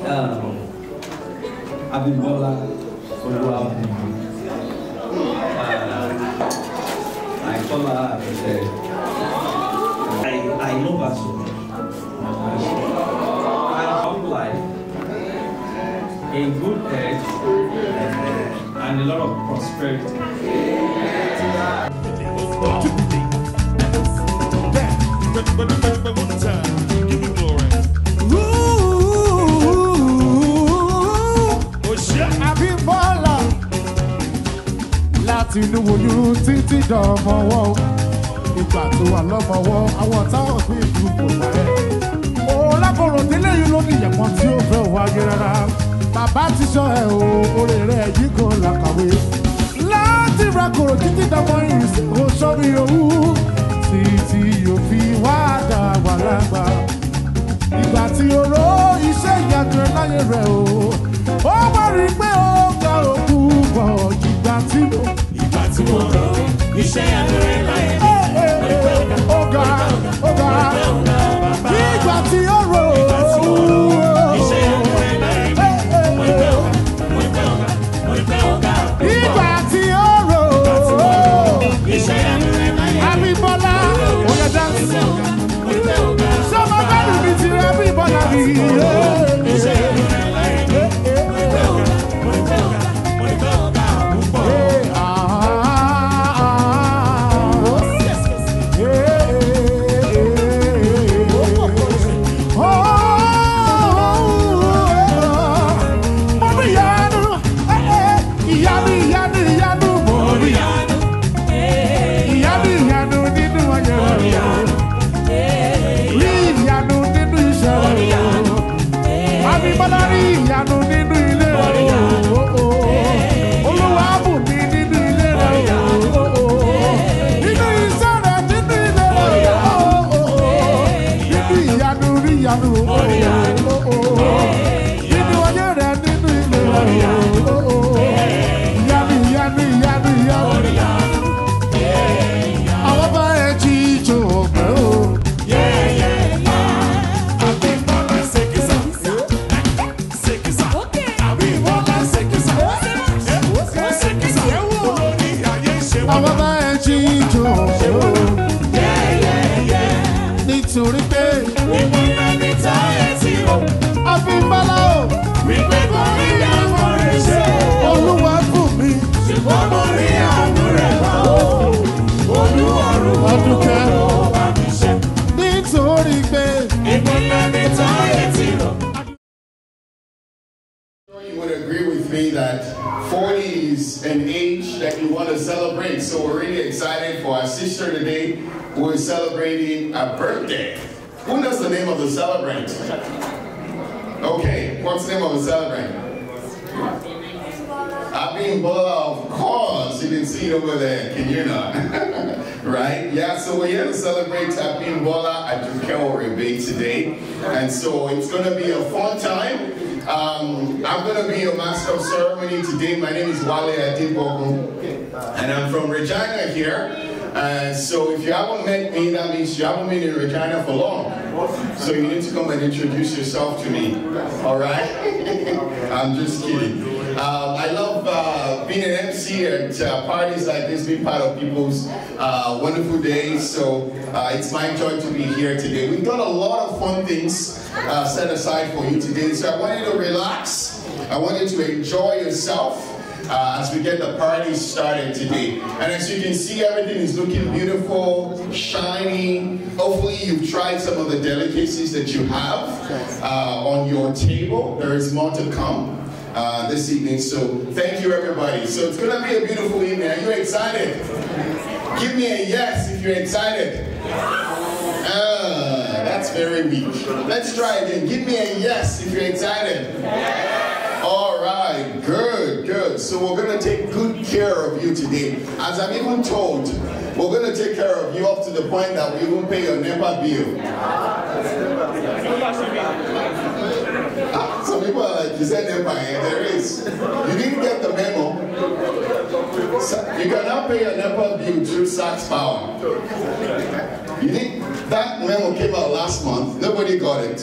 Abimbola Orebe. I call her I love her so much. I have life, a good health, and a lot of prosperity. Abimbola láti inú oyún títí dọ̀mọ́wọ́ ìgbà tó wà lọ́mọ́wọ́ àwọn táwọn fi ìlú kò parẹ́. Òun lákòrò délé yìí ló ní ìyẹ̀pọ̀n tí ó fẹ́ wáyé rárá. Bàbá ti sọ ẹ̀ o, orí rẹ̀ yìí kò làkàwé. Láti rakòrò títí dọ̀mọ́ yìí kò sọ́mi owó títí yóò fi wá dà wà lágbà. Ìgbà tí o rò iṣẹ́ ìyàgbẹ́ láyé rẹ̀ o, ó wá rí i pé ó ga òkú bọ̀ ìgbà tí mo rò iṣẹ́ ìyàgbẹ́ láyé rẹ̀. Ó ga ìgbà tí ó rò iṣẹ́ ìyàgbẹ́ láyé rẹ̀. Ìgbà tí ó rò iṣẹ́ ìyàgbẹ́ láyé rẹ̀. Abimbola oya dance. Sọ́mọ́ bá lù mí ti rẹ̀ Abimbola mi. Nítorí pé ìmọ̀lẹ́ ní táyé tí ó Abimbola ó wípé kò rí àwọn rẹ̀ ṣe Olúwa fún mi ṣùgbọ́n mo rí àánú rẹ̀ bá ó Olúwarùn ọdún kẹrùn bá mi ṣe nítorí pé ìmọ̀lẹ́ ní táyé tí ó. You would agree with me that 40 is an age that you want to celebrate, so we're really excited for our sister today. We're celebrating a birthday. Who knows the name of the celebrant? Okay, what's the name of the celebrant? Abimbola, of course. You didn't see it over there, can you not? Right? Yeah, so we're here to celebrate Abimbola Orebe today. And so it's going to be a fun time. I'm going to be your master of ceremony today. My name is Wale Abimbola, and I'm from Regina here. So if you haven't met me, that means you haven't been in Regina for long. So you need to come and introduce yourself to me. All right? I'm just kidding. I love being an MC at parties like this, being part of people's wonderful days. So it's my joy to be here today. We've got a lot of fun things set aside for you today. So I want you to relax. I want you to enjoy yourself. As we get the party started today. And as you can see, everything is looking beautiful, shiny. Hopefully you've tried some of the delicacies that you have on your table. There is more to come this evening, so thank you everybody. So it's gonna be a beautiful evening. Are you excited? Give me a yes if you're excited. That's very weak. Let's try again. Give me a yes if you're excited. All right, good, good. So we're going to take good care of you today. As I'm even told, we're going to take care of you up to the point that we even pay your NEPA bill. Some people are like, is that NEPA? There is. You didn't get the memo. You can now pay your NEPA bill through Sax Power. You didn't? That memo came out last month. Nobody got it.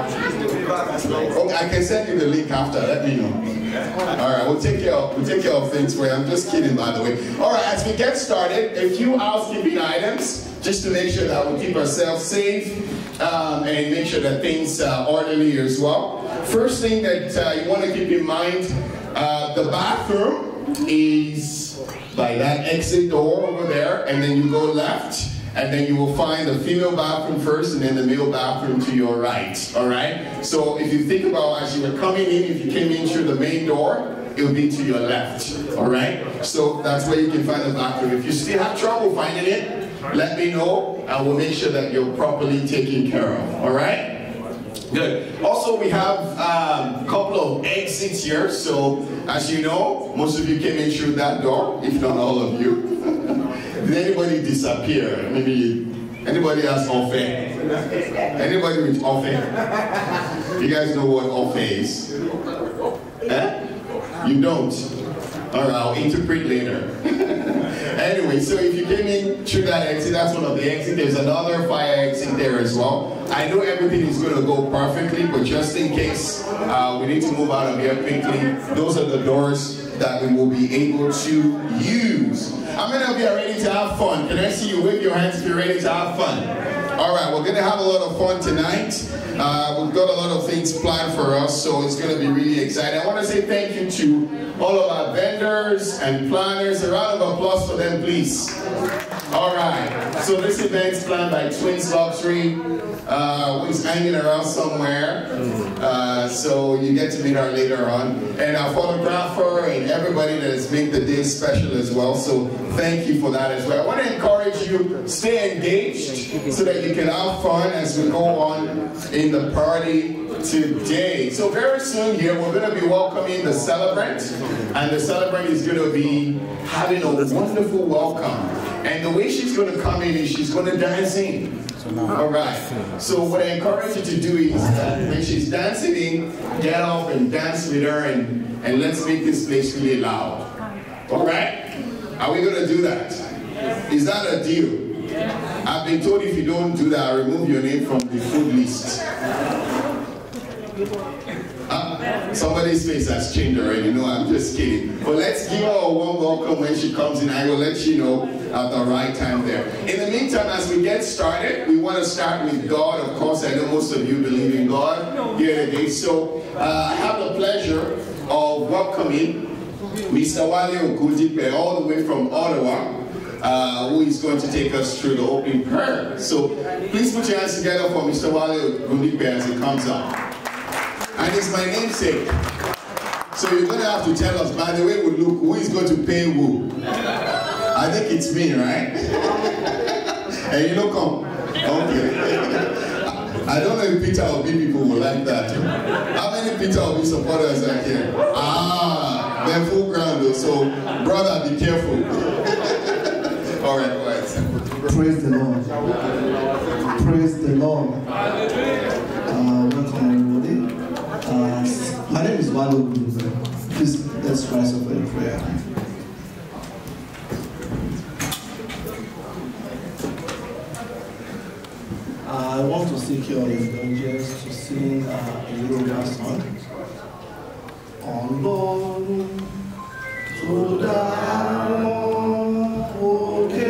Okay, I can send you the link after. Let me know. All right, we'll take care of things for you. I'm just kidding, by the way. All right, as we get started, a few housekeeping items just to make sure that we keep ourselves safe and make sure that things are orderly as well. First thing that you want to keep in mind, the bathroom is by that exit door over there, and then you go left. And then you will find the female bathroom first and then the male bathroom to your right, all right? So if you think about as you were coming in, if you came in through the main door, it will be to your left, all right? So that's where you can find the bathroom. If you still have trouble finding it, let me know and we'll make sure that you're properly taken care of, all right? Good. Also, we have a couple of exits here. So as you know, most of you came in through that door, if not all of you. Did anybody disappear? Maybe anybody has offer? Anybody with offer? You guys know what offer is? Eh? You don't? All right, I'll interpret later. Anyway, so if you came in through that exit, that's one of the exits. There's another fire exit there as well. I know everything is going to go perfectly, but just in case we need to move out of here quickly, those are the doors that we will be able to use. How many of you are ready to have fun? Can I see you wave your hands if you're ready to have fun? All right, we're going to have a lot of fun tonight. We've got a lot of things planned for us, so it's going to be really exciting. I want to say thank you to all of our vendors and planners. A round of applause for them, please. All right, so this event is planned by Twins Luxury, who's hanging around somewhere. So you get to meet her later on. And our photographer and everybody that has made the day special as well. So thank you for that as well. I want to encourage you, stay engaged so that you can have fun as we go on in the party today. So very soon here, we're going to be welcoming the celebrant. And the celebrant is going to be having a wonderful welcome. And the way she's going to come in is she's going to dance in. All right. So what I encourage you to do is when she's dancing in, get up and dance with her and let's make this place really loud. All right? Are we going to do that? Is that a deal? I've been told if you don't do that, I'll remove your name from the food list. Somebody's face has changed already. No, I'm just kidding. But let's give her a warm welcome when she comes in. I will let you know at the right time there. In the meantime, as we get started, we want to start with God. Of course, I know most of you believe in God here today. So I have the pleasure of welcoming Mr. Wale Ogudipe all the way from Ottawa, who is going to take us through the opening prayer. So please put your hands together for Mr. Wale Ogudipe as he comes up. And it's my namesake. So you're going to have to tell us, by the way we look, who is going to pay who? I think it's me, right? And you don't come. Okay. I don't know if Peter Obi people will like that. How many Peter Obi supporters are here? Ah, they're full ground though, so brother, be careful. All right, all right. Praise the Lord. Praise the Lord. Welcome everybody. My name is Wale Ogudipe. Please let's rise up in prayer. I want to seek your indulgence to sing a Yoruba song. Ọlọ́run tó dá wọn òkè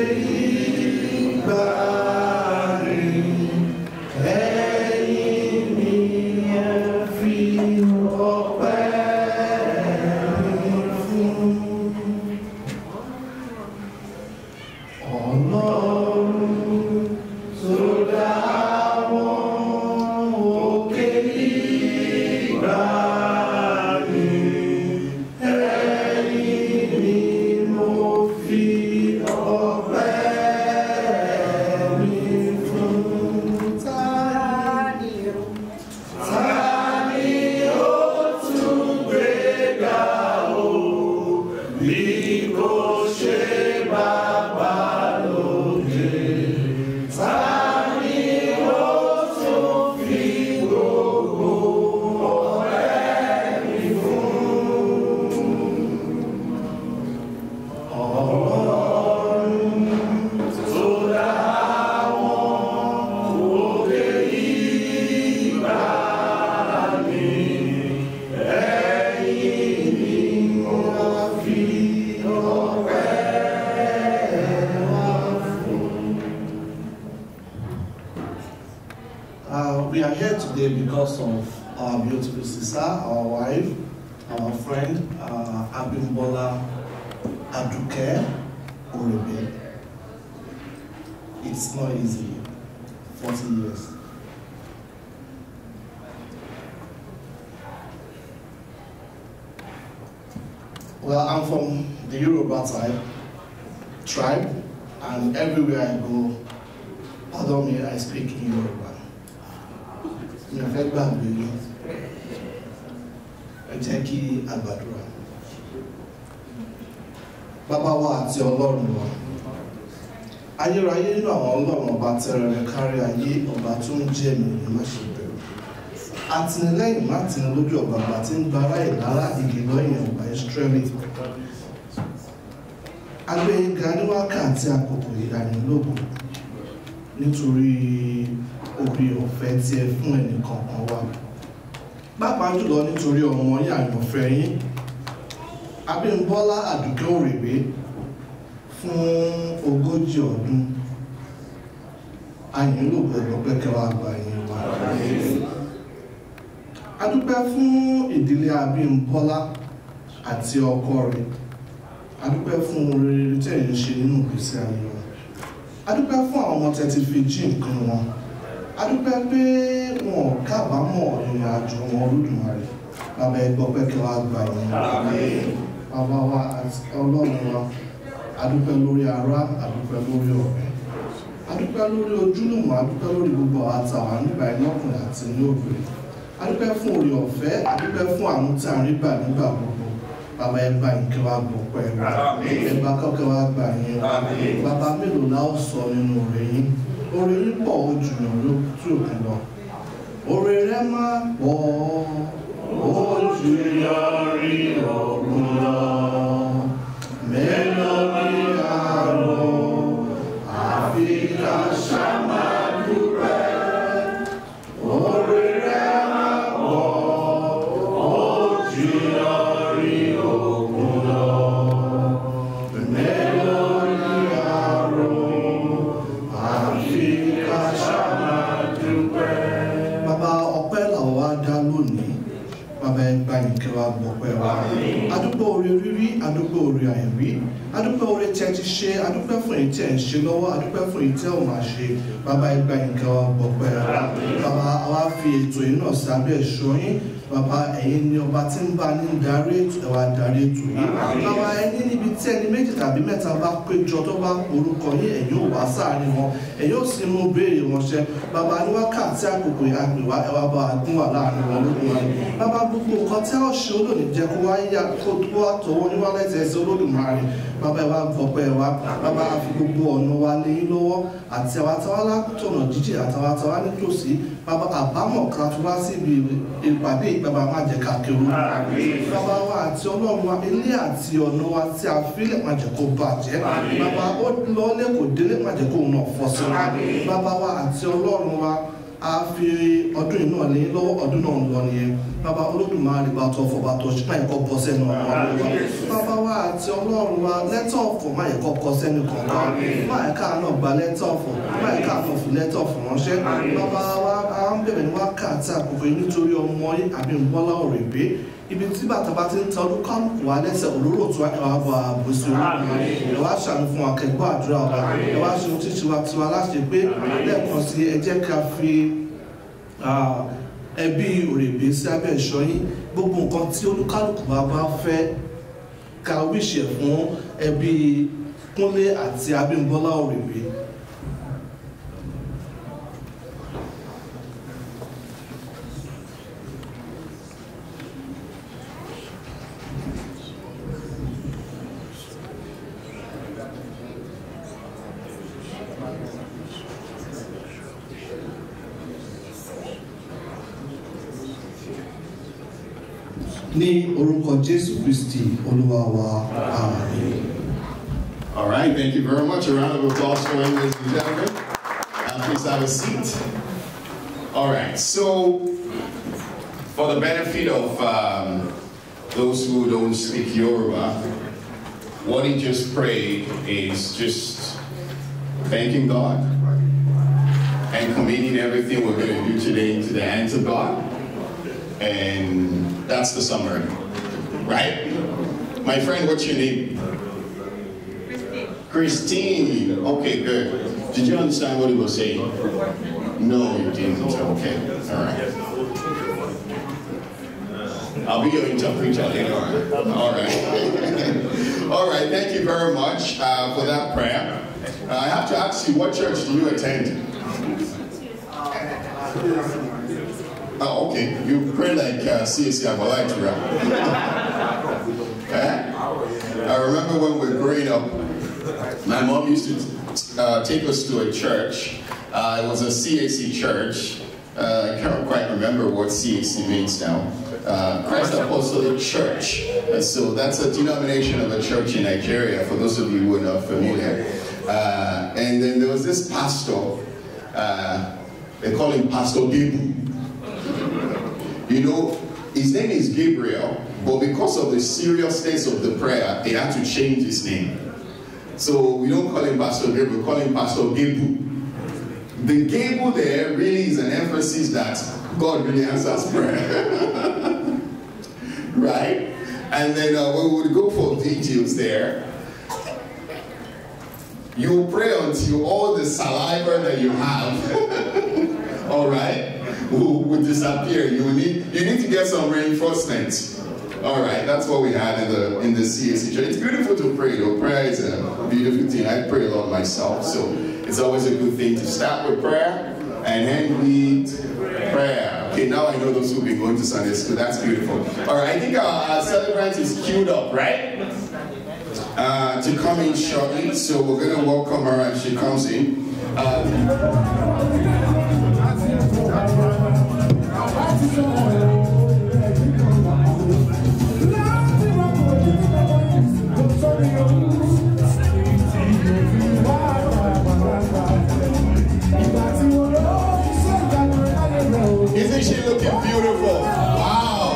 ìgbàanì, ẹ̀yin ni ẹ fi ọpẹ́ fún. Ọlọ́run tó dá wọn òkè ìgbàanì, loss of our beautiful sister, our wife, our friend, Abimbola Orebe. It's not easy. 40 years. Well, I'm from the Yoruba tribe, and everywhere I go, pardon me, I speak in Yoruba. Bàbá wa àti Ọlọ́run wa, ayérayé nínú àwọn Ọlọ́run ọba tẹrẹrẹ kárí ayé, ọba tó ń jẹ́ ènìyàn má ṣe bẹ̀rù. Àtìlẹ́yìn má tìní lójú ọba àgbà tí ń gbára ìlara igi lọ́yìn ọba Ísírẹ́lì. Agbẹ́yìnká ní wákàtí àkókò ìdánilógo nítorí orí ọ̀fẹ́ tí ẹ fún ẹnì kọ̀ọ̀kan wa. Pàápàá jùlọ nítorí ọmọ yín àyànfẹ́ yín, Abimbola Orebe, fún 40 ọdún. Àyìn ló gbẹ̀gbọ́ pé kẹwàá àgbà yín wà. A dúpẹ́ fún ìdílé Abimbola àti ọkọ rẹ̀. A dúpẹ́ fún oore tí ẹ̀ ń ṣe nínú ìgbésí ayé wọn. A dúpẹ́ fún àwọn ọmọ tẹ́ ti fi jí nǹkan wọn. A dúpẹ́ pé wọn ò kábàámọ̀ ìrìn àjò wọn Olódùmarè. Bàbá ẹ gbọ́ pé kẹwàá àgbà yín. Bàbá wa àti Ọlọ́run wa, a dúpẹ́ lórí ará, a dúpẹ́ lórí ọ̀rẹ́, a dúpẹ́ lórí ojúlùmọ̀, a dúpẹ́ lórí gbogbo àtàwà nígbà ìlọ́kùnrin àti ní obìnrin. A dúpẹ́ fún oore ọ̀fẹ́, a dúpẹ́ fún àánú tí a rí gbà nígbà gbogbo. Bàbá ẹ gbà yín kí wá gbọ́ pẹ́ wá, ẹ gbà kọ́kẹ́ wá gbà yín. Bàbá mélòó la ó sọ nínú oore yín? Oore yín pọ̀ ojú yàn ló tí òkun lọ. Oore rẹ̀ máa pọ̀ ojú yọrí òkun lọ. Mélòó ni àrò àfi ká ṣá máa dúpẹ́. Oore rẹ̀ máa pọ̀ ojú yọrí òkun lọ. Mélòó ni àrò àfi ká ṣá máa dúpẹ́. Bàbá ọpẹ́ làwọn wá dá lónìí. Bàbá ẹgbà ìkẹ́ wa gbọ́pẹ́ wa. Adúpẹ́ oore rírí, adúpẹ́ oore àìrí, adúpẹ́ oore tí ẹ ti ṣe, adúpẹ́ fún èyí tí ẹ ń ṣe lọ́wọ́, adúpẹ́ fún èyí tí ẹ ò máa ṣe. Bàbá ẹgbà ìkẹ́ wa gbọ́pẹ́ wa. Bàbá wa fi ètò yìí náà sábẹ́ ẹ̀ṣọ́ yín. Bàbá ẹ̀yin ni ọba tí ń bá ní darí ètò ẹ̀wà darí ètò yìí. Bàbá ẹni níbi tí ẹni méjì tàbí mẹ́ta bá péjọ tó bá porúkọ yín, ẹ̀yin ò wá sáàárín wọn, ẹ̀yin ò sì mú béèrè wọn ṣẹ. Bàbá ní wákàtí àkókò àgbèwá ẹwà bá gún wà láàrin wọn Olódùmarè. Bàbá gbogbo nǹkan tí a ó ṣe olóòní jẹ́ kó wá yá kó wá tọwọ́ níwálẹ̀ tẹ̀sí Olódùmarè. Bàbá ẹ wá gbọ́pẹ́ wa. Bàbá a fi gbogbo ọ̀nà wa lé yín lọ́wọ́ àti àwa táwa látọ̀nà jíjìn àtàwa táwa nítòsí. Bàbá àbámọ̀ kan tó wá síbi ìpàdé ìgbàgbà má jẹ́ ká kéwòn. Bàbá wa àti Ọlọ́run wa, ilé àti ọ̀nà wa tí a fílẹ̀ má jẹ́ kó bàjẹ́. Bàbá ó lọ lẹ́kọ̀ọ́ délé má jẹ́ kó náà fọ́ sí wa. Bàbá wa àti Ọlọ́run wa, a fi ọdún yìí náà lé lọ́wọ́, ọdún náà ń lọ nìyẹn. Bàbá Olódùmarè bá tọ́ fọ́ bá tọ́ ṣe máa yẹ kọ́ bọ́ sẹ́nu ọmọ wa. Bàbá wa àti Ọlọ́run wa, lẹ́tọ̀ ọ̀fọ̀ máa yẹ kọ́ kọ́ sẹ́nu kọ̀ọ̀kan. Máa yẹ ká náà gba lẹ́tọ̀ ọ̀fọ̀, máa yẹ ká náà fi lẹ́tọ̀ ọ̀fọ̀ ránṣẹ́. Bàbá wa a ń bẹ̀rẹ̀ ní wákàtí àkókò yìí nítorí ọmọ yín Abimbola Orebe. Ibi tí bàtà bá ti ń ta ọdún kálukú wa lẹ́sẹ̀ olóró tó wá ẹwà bọ̀ àbòsí Olódùmarè. Ẹ wá ṣàánú fún wa kẹgbọ́ àdúrà wa. Ẹ wá ṣe ohun tí tiwa láṣẹ pé lẹ́ẹ̀kan sí ẹ jẹ́ ká fi ẹbí Orebe sí abẹ́ ẹ̀ṣọ́ yín. Gbogbo nǹkan tí olúkálùkù bá fẹ́ ká wíṣẹ̀ fún ẹbí Kúnlé àti Abimbola Orebe. Ní orúkọ Jésù Kristi Olúwa wa, àmín. All right, thank you very much. A round of applause for him, ladies and gentlemen. Please have a seat. All right, so for the benefit of those who don't speak Yoruba, what he just prayed is just thanking God and committing everything we're going to do today into the hands of God. And that's the summary, right? My friend, what's your name? Christine. Okay, good. Did you understand what he was saying? No, you didn't. Okay, all right. I'll be your interpreter later on. All right. All right, thank you very much for that prayer. I have to ask you, what church do you attend? Oh, okay. You pray like CSC Abimbola Orebe. I remember when we were growing up, my mom used to take us to a church. It was a CAC church. I can't quite remember what CAC means now. Christ Apostolic Church. So that's a denomination of a church in Nigeria, for those of you who are not familiar. And then there was this pastor, they call him Pastor Gabriel. You know, his name is Gabriel, but because of the seriousness of the prayer, they had to change his name. So we don't call him Pastor Gabriel, we call him Pastor Gabriel. The Gabriel there really is an emphasis that God really answers prayer. Right? And then we would go for vigils there. You pray until all the saliva that you have, all right, will disappear. You need to get some reinforcement. All right, that's what we had in the CAC church. It's beautiful to pray, though. Prayer is a beautiful thing. I pray a lot myself, so it's always a good thing to start with prayer and end with prayer. Okay, now I know those who've been going to Sunday school. That's beautiful. All right, I think our celebrant is queued up, right? To come in shortly, so we're going to welcome her as she comes in. Isn't she looking beautiful? Wow!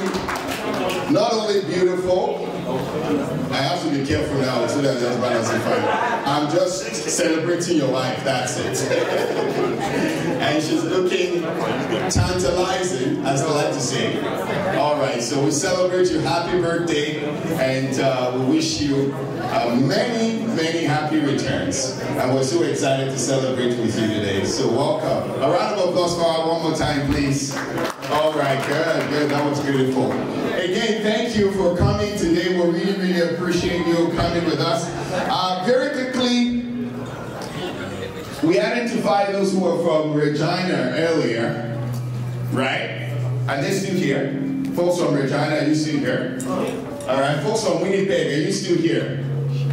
not only beautiful, I have to be careful now so that there's balance in fire. I'm just celebrating your wife, that's it. And she's looking tantalizing, as I like to say. All right, so we celebrate your happy birthday, and we wish you many, many happy returns. And we're so excited to celebrate with you today. So welcome. A round of applause for her one more time, please. All right, good, that was beautiful. Again, thank you for coming today. We really, really appreciate you coming with us. Very quickly, we identified those who were from Regina earlier, right? Are they still here? Folks from Regina, are you still here? All right, folks from Winnipeg, are you still here?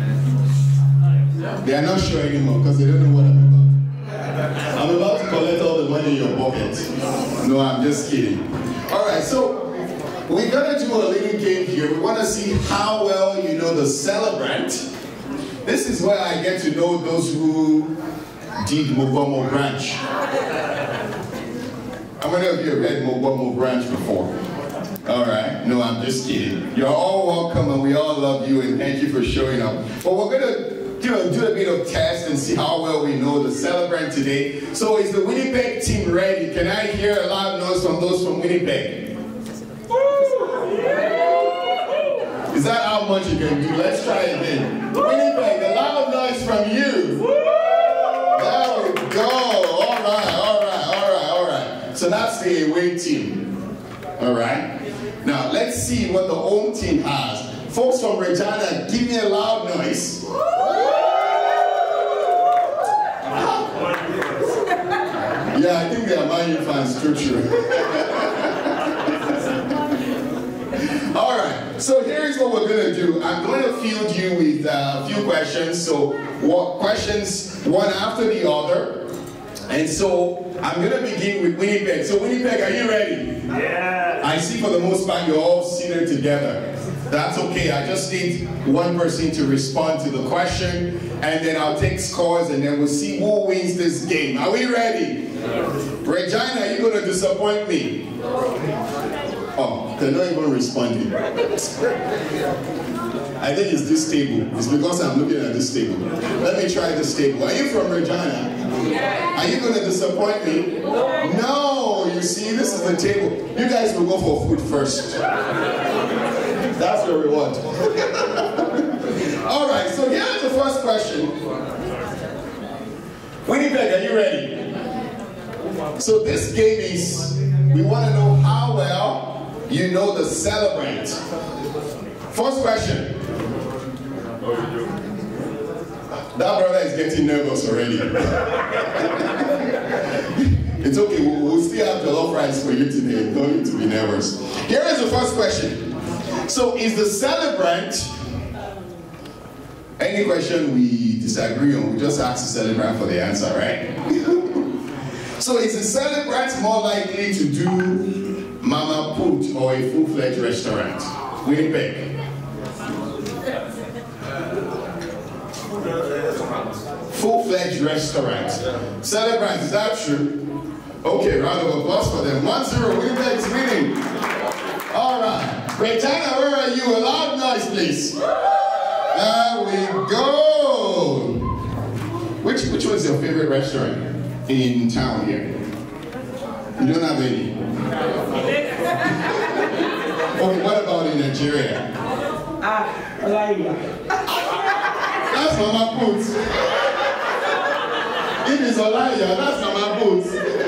They are not sure anymore because they don't know what I'm about. I'm about to collect all the money in your pocket. No, I'm just kidding. All right, so we're going to do a little game here. We want to see how well you know the celebrant. This is where I get to know those who did Mobomo Branch. How many of you have read Mobomo Branch before? All right. No, I'm just kidding. You're all welcome and we all love you and thank you for showing up. But we're going to do a bit of test and see how well we know the celebrant today. So is the Winnipeg team ready? Can I hear a loud noise from those from Winnipeg? Is that how much you can do? Let's try it again. Winnipeg, a loud noise from you. There we go. All right. So that's the away team. All right. Now let's see what the home team has. Folks from Regina, give me a loud noise. Yeah, I think they are Man U fans, true. All right, so here's what we're going to do. I'm going to field you with a few questions. So questions one after the other. And so I'm going to begin with Winnipeg. So Winnipeg, are you ready? Yeah. I see for the most part you're all seated together. That's okay. I just need one person to respond to the question, and then I'll take scores, and then we'll see who wins this game. Are we ready? Regina, are you going to disappoint me? Oh, they're not even responding. I think it's this table. It's because I'm looking at this table. Let me try this table. Are you from Regina? Are you going to disappoint me? No, you see, this is the table. You guys will go for food first. That's your reward. All right, so here's the first question. Winnipeg, are you ready? So this game is, we want to know how well you know the celebrant. First question. That brother is getting nervous already. It's okay, we'll still have jollof rice for you today. Don't need to be nervous. Here is the first question. So is the celebrant, any question we disagree on, we just ask the celebrant for the answer, right? So is the celebrant more likely to do Mama Put or a full-fledged restaurant? Winnipeg. Full-fledged restaurant. Celebrant, is that true? Okay, round of applause for them. 1-0, Winnipeg is winning. All right. Regina, where are you? A loud noise, please. There we go. Which one's your favorite restaurant in town here? You don't have any? Okay, what about in Nigeria? That's Mama Put. If it's Olaya, that's Mama Put.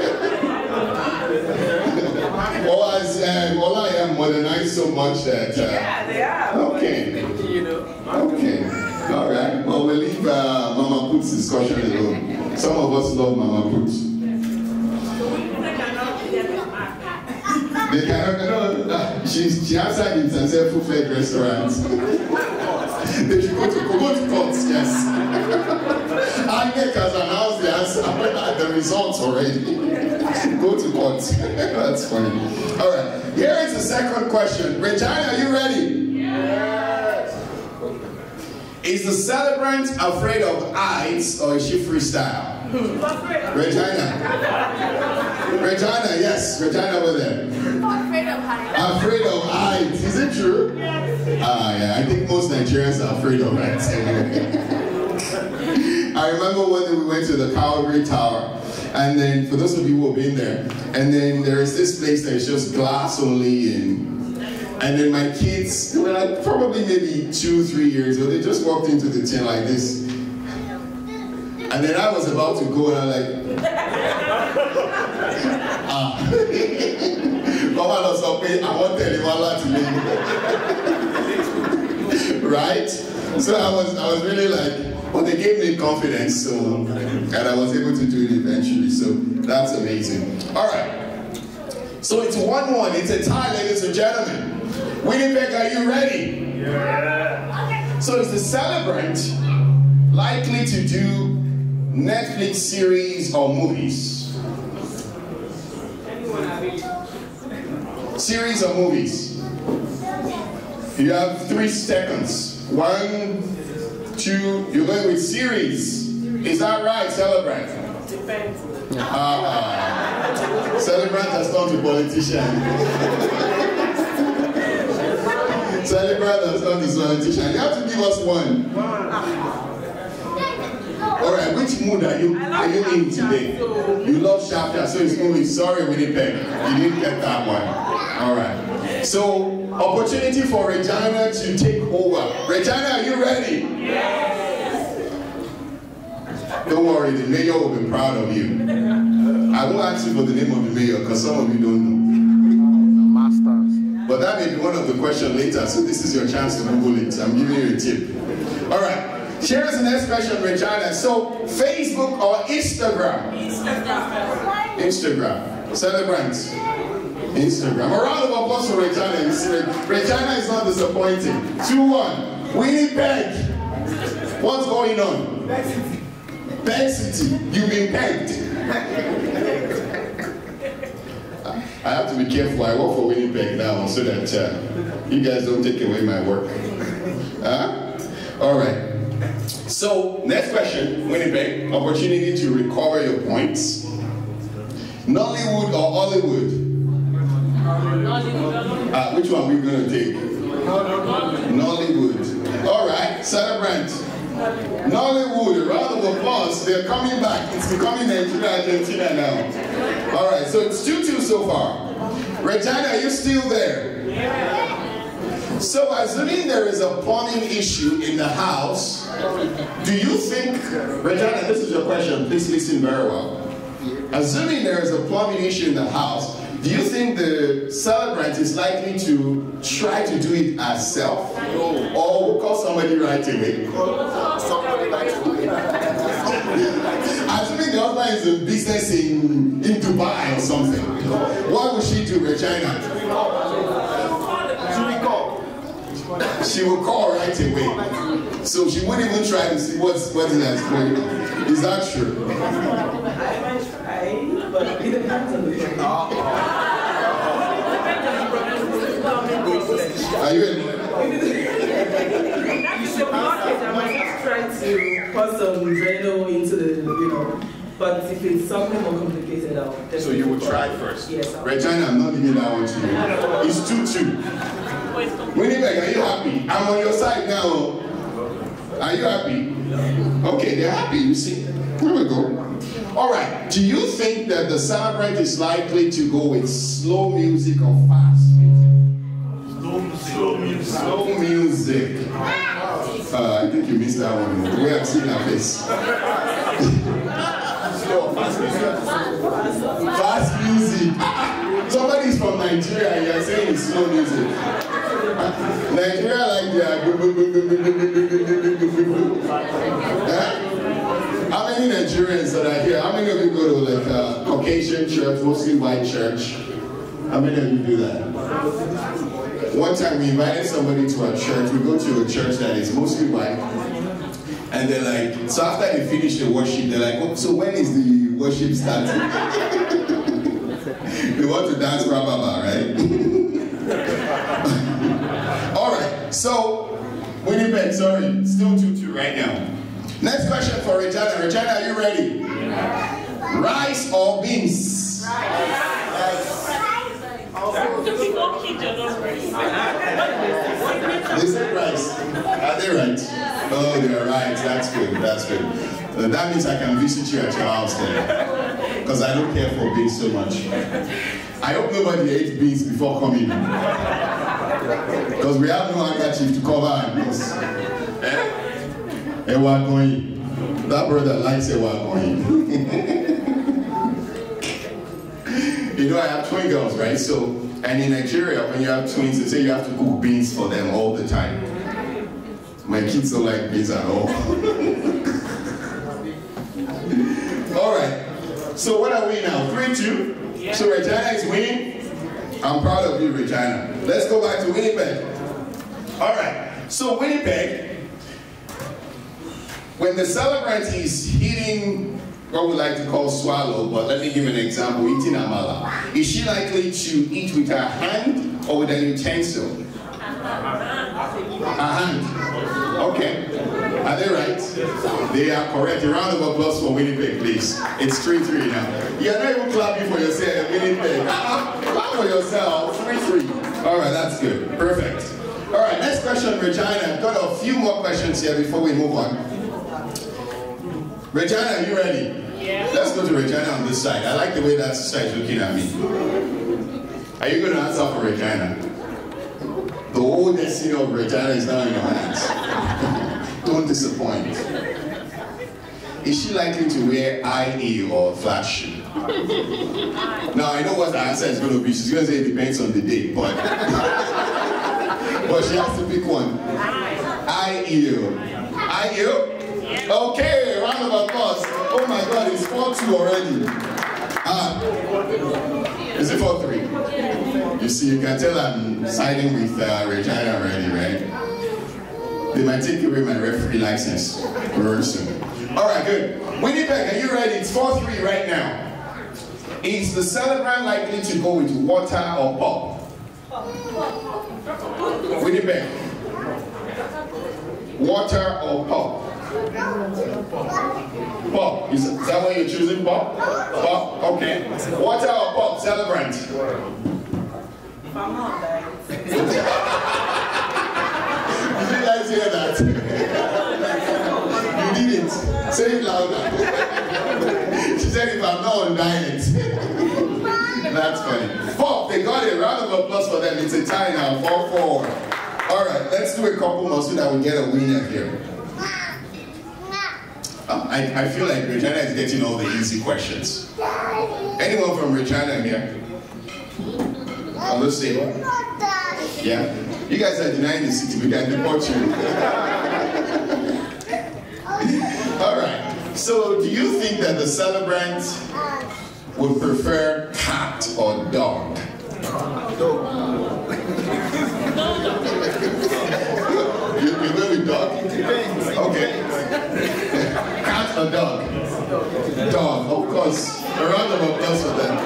Or as Olaya modernized so much that... yeah, they are. Okay. Okay. All right. Well, we'll leave Mama Put's discussion alone. Some of us love Mama Put. They cannot, she answered it and said full-fledged restaurants. They should go to court, yes. INEC has announced the answer, the results already. Go to court. That's funny. All right. Here is the second question. Regina, are you ready? Yes. Is the celebrant afraid of heights or is she freestyle? Regina. Regina, yes. Regina over there. I'm not afraid of Afraid of heights. Is it true? Yes. Yeah, I think most Nigerians are afraid of heights. I remember one day we went to the Calgary Tower, and then for those of you who have been there, and then there is this place that is just glass only, and then my kids, they were like probably maybe 2-3 years old, they just walked into the tent like this. And then I was about to go, and I'm like, Mama was okay, I want to tell you right? So I was really like, but they gave me confidence, so, and I was able to do it eventually, so that's amazing. All right, so it's 1-1, it's a tie, ladies and gentlemen. Winnipeg, are you ready? Yeah. So is the celebrant likely to do Netflix series or movies? Series or movies? You have 3 seconds. 1, 2, you're going with series. Is that right, celebrant? Depends. Celebrant has turned to politician. Celebrant has turned to politician. You have to give us one. Alright, which mood are you in today? You love Shafta, so it's moving. Sorry, Winnipeg. You didn't get that one. Alright. So, opportunity for Regina to take over. Regina, are you ready? Yes. Don't worry, the mayor will be proud of you. I won't ask you for the name of the mayor because some of you don't know. Masters. But that may be one of the questions later, so this is your chance to Google it. I'm giving you a tip. Alright. Here's the next question, Regina. So, Facebook or Instagram? Instagram. Instagram. Celebrants. Instagram. A round of applause for Regina. Regina is not disappointing. 2-1. Winnipeg. What's going on? Peg City. You've been pegged. I have to be careful. I work for Winnipeg now so that you guys don't take away my work. All right. So, next question, Winnipeg. Opportunity to recover your points. Nollywood or Hollywood? Which one are we going to take? Nollywood. All right, celebrant. Nollywood, a round of applause. They're coming back. It's becoming Nigeria, Argentina now. All right, so it's 2-2 so far. Regina, are you still there? Yeah. So, assuming there is a plumbing issue in the house, do you think, Regina, this is your question, please listen very well. Assuming there is a plumbing issue in the house, do you think the celebrant is likely to try to do it herself? Or will call somebody right away? Somebody right away. Assuming the husband is in business in Dubai or something, what will she do, Regina? She will call right away. So she won't even try to see what's going on. Is that true? I might try, but it depends on the problem. Are you in? If it's a blockage, I might just try to put some Drano into the, but if it's something more complicated, I'll just... So you will try first? Yes. Regina, I'm not giving that one to you. It's 2-2. Winnipeg, are you happy? I'm on your side now. Are you happy? Okay, they're happy, you see. Here we go. All right, do you think that the celebrant is likely to go with slow music or fast music? Slow music. Slow music. I think you missed that one. The way I've seen her face. Slow, fast music. Fast music. Somebody's from Nigeria and you're saying it's slow music. Nigeria like their How many Nigerians that are here? How many of you go to like a Caucasian church, mostly white church? How many of you do that? One time we invited somebody to our church. We go to a church that is mostly white. And they're like, so after they finish the worship, they're like, oh, so when is the worship starting? They want to dance Rababa, right? Alright, so Winnipeg, sorry, still 2-2 right now. Next question for Regina. Regina, are you ready? Yeah. Rice or beans? Rice. They said rice. Are they right? Oh, they're right. That's good. That's good. That means I can visit you at your house then. Because I don't care for beans so much. I hope nobody ate beans before coming. Because we have no handkerchief to cover our nose. Ewa going. That brother likes Ewa going. You know, I have twin girls, right? So, and in Nigeria, when you have twins, they say you have to cook beans for them all the time. My kids don't like beans at all. All right. So what are we now? 3-2. Yeah. So Regina is winning. I'm proud of you, Regina. Let's go back to Winnipeg. All right. So Winnipeg, when the celebrant is hitting what we like to call swallow, but let me give an example, eating amala. Is she likely to eat with her hand or with an utensil? Her hand. Okay. Are they right? They are correct. A round of applause for Winnipeg, please. It's 3-3 now. You're not even clapping for yourself, Winnipeg. Clap for yourself. 3-3. All right, that's good. Perfect. All right, next question, Regina. I've got a few more questions here before we move on. Regina, are you ready? Yeah. Let's go to Regina on this side. I like the way that side is looking at me. Are you going to answer for Regina? The whole destiny of Regina is now in your hands. Don't disappoint. Is she likely to wear high heel or flat shoe? Now, I know what the answer is going to be. She's going to say it depends on the day, but but she has to pick one. High heel. High heel? Okay, round of applause. Oh my God, it's 4-2 already. Is it 4-3? You see, you can tell I'm siding with Regina already, right? They might take away my referee license very soon. All right, good. Winnipeg, are you ready? It's 4-3 right now. Is the celebrant likely to go with water or pop? Winnipeg. Water or pop? Pop. Is that what you're choosing, pop? Pop? Okay. Water or pop, celebrant? Did you guys hear that? You didn't. Say it louder. She said if I'm not on diet. That's funny. Pop, they got it. Round of applause for them. It's a tie now. 4-4. All right, let's do a couple more so that we get a winner here. I feel like Regina is getting all the easy questions. Anyone from Regina here? On this table? Yeah? You guys are denying the city. We can deport you. All right. So, do you think that the celebrant would prefer cat or dog? You go with dog? Okay. Cat or dog? Dog, of course. A round of applause for them.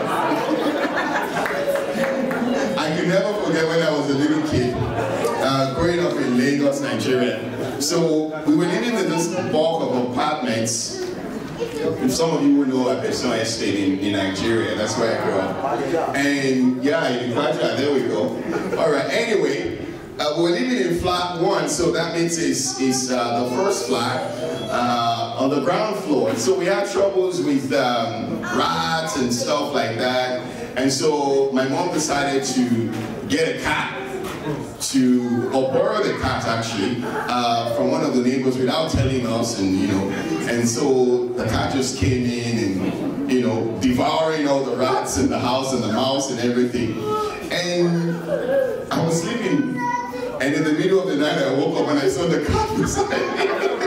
I can never forget when I was a little kid, growing up in Lagos, Nigeria. So we were living in this bulk of apartments. If some of you will know Abimbola Estate in Nigeria, that's where I grew up. And yeah, in Kwaja, there we go. All right, anyway, we're living in flat 1, so that means it's the first flat on the ground floor. So we had troubles with rats and stuff like that. And so my mom decided to get a cat or borrow the cat actually from one of the neighbors without telling us, and so the cat just came in and devouring all the rats in the house and the mouse and everything. And I was sleeping, and in the middle of the night I woke up and I saw the cat beside me.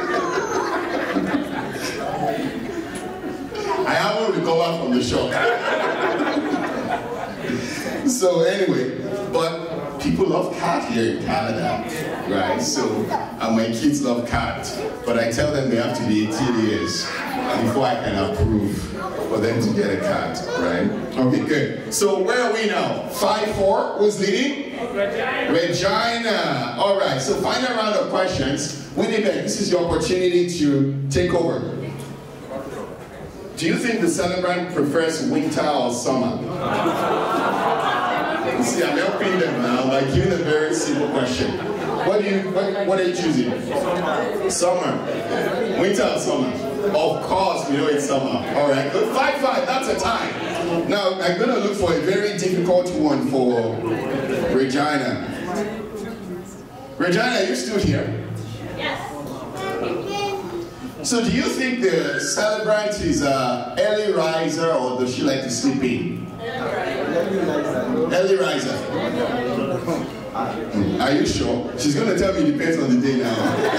I haven't recovered from the shock. So anyway, but people love cat here in Canada, right? So, and my kids love cat, but I tell them they have to be 18 years before I can approve for them to get a cat, right? Okay, good. So where are we now? 5-4, who's leading? Regina. All right, so final round of questions. Winnipeg, this is your opportunity to take over. Do you think the celebrant prefers winter or summer? See, I'm helping them now by giving a very simple question. What are you choosing? Summer. Winter or summer? Of course, we know it's summer. All right, good. 5-5, that's a tie. Now, I'm going to look for a very difficult one for Regina. Regina, are you still here? Yes. So do you think the celebrant is an early riser or does she like to sleep in? Early riser. Are you sure? She's going to tell me it depends on the day now.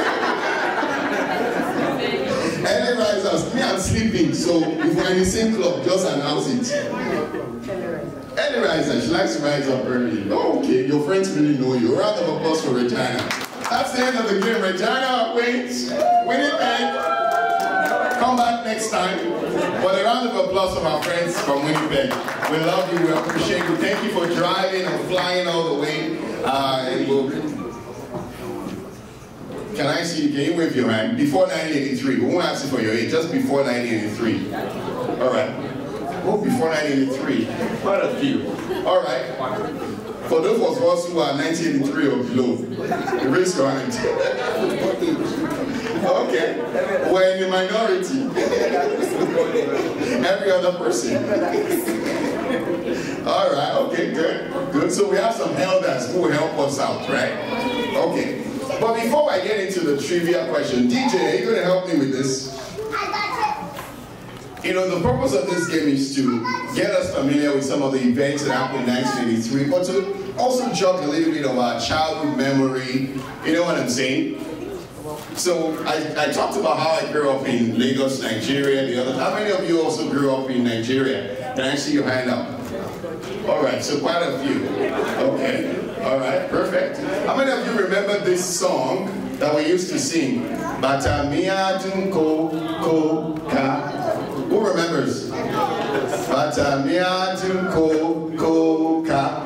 Early risers, me, I'm sleeping, so if we're in the same club, just announce it. Early riser, she likes to rise up early. Oh, okay, your friends really know you. Round of applause for Regina. That's the end of the game. Regina wins. Winnipeg. Come back next time. But a round of applause from our friends from Winnipeg. We love you. We appreciate you. Thank you for driving and flying all the way. Can I see you? Can you wave your hand? Before 1983. We won't ask you for your age. Just before 1983. All right. Oh, before 1983. Quite a few. All right. For those of us who are 1983 or below, raise your hand. Okay. We're in the minority. Every other person. All right. Okay, good. Good. So we have some elders who will help us out, right? Okay. But before I get into the trivia question, DJ, are you going to help me with this? You know, the purpose of this game is to get us familiar with some of the events that happened in 1983, but to also jog a little bit of our childhood memory. You know what I'm saying? So I talked about how I grew up in Lagos, Nigeria the other time. How many of you also grew up in Nigeria? Can I see your hand up? All right, so quite a few. Okay, all right, perfect. How many of you remember this song that we used to sing? Batamia Dunko Koka. Who remembers? Batamia Dunko Koka.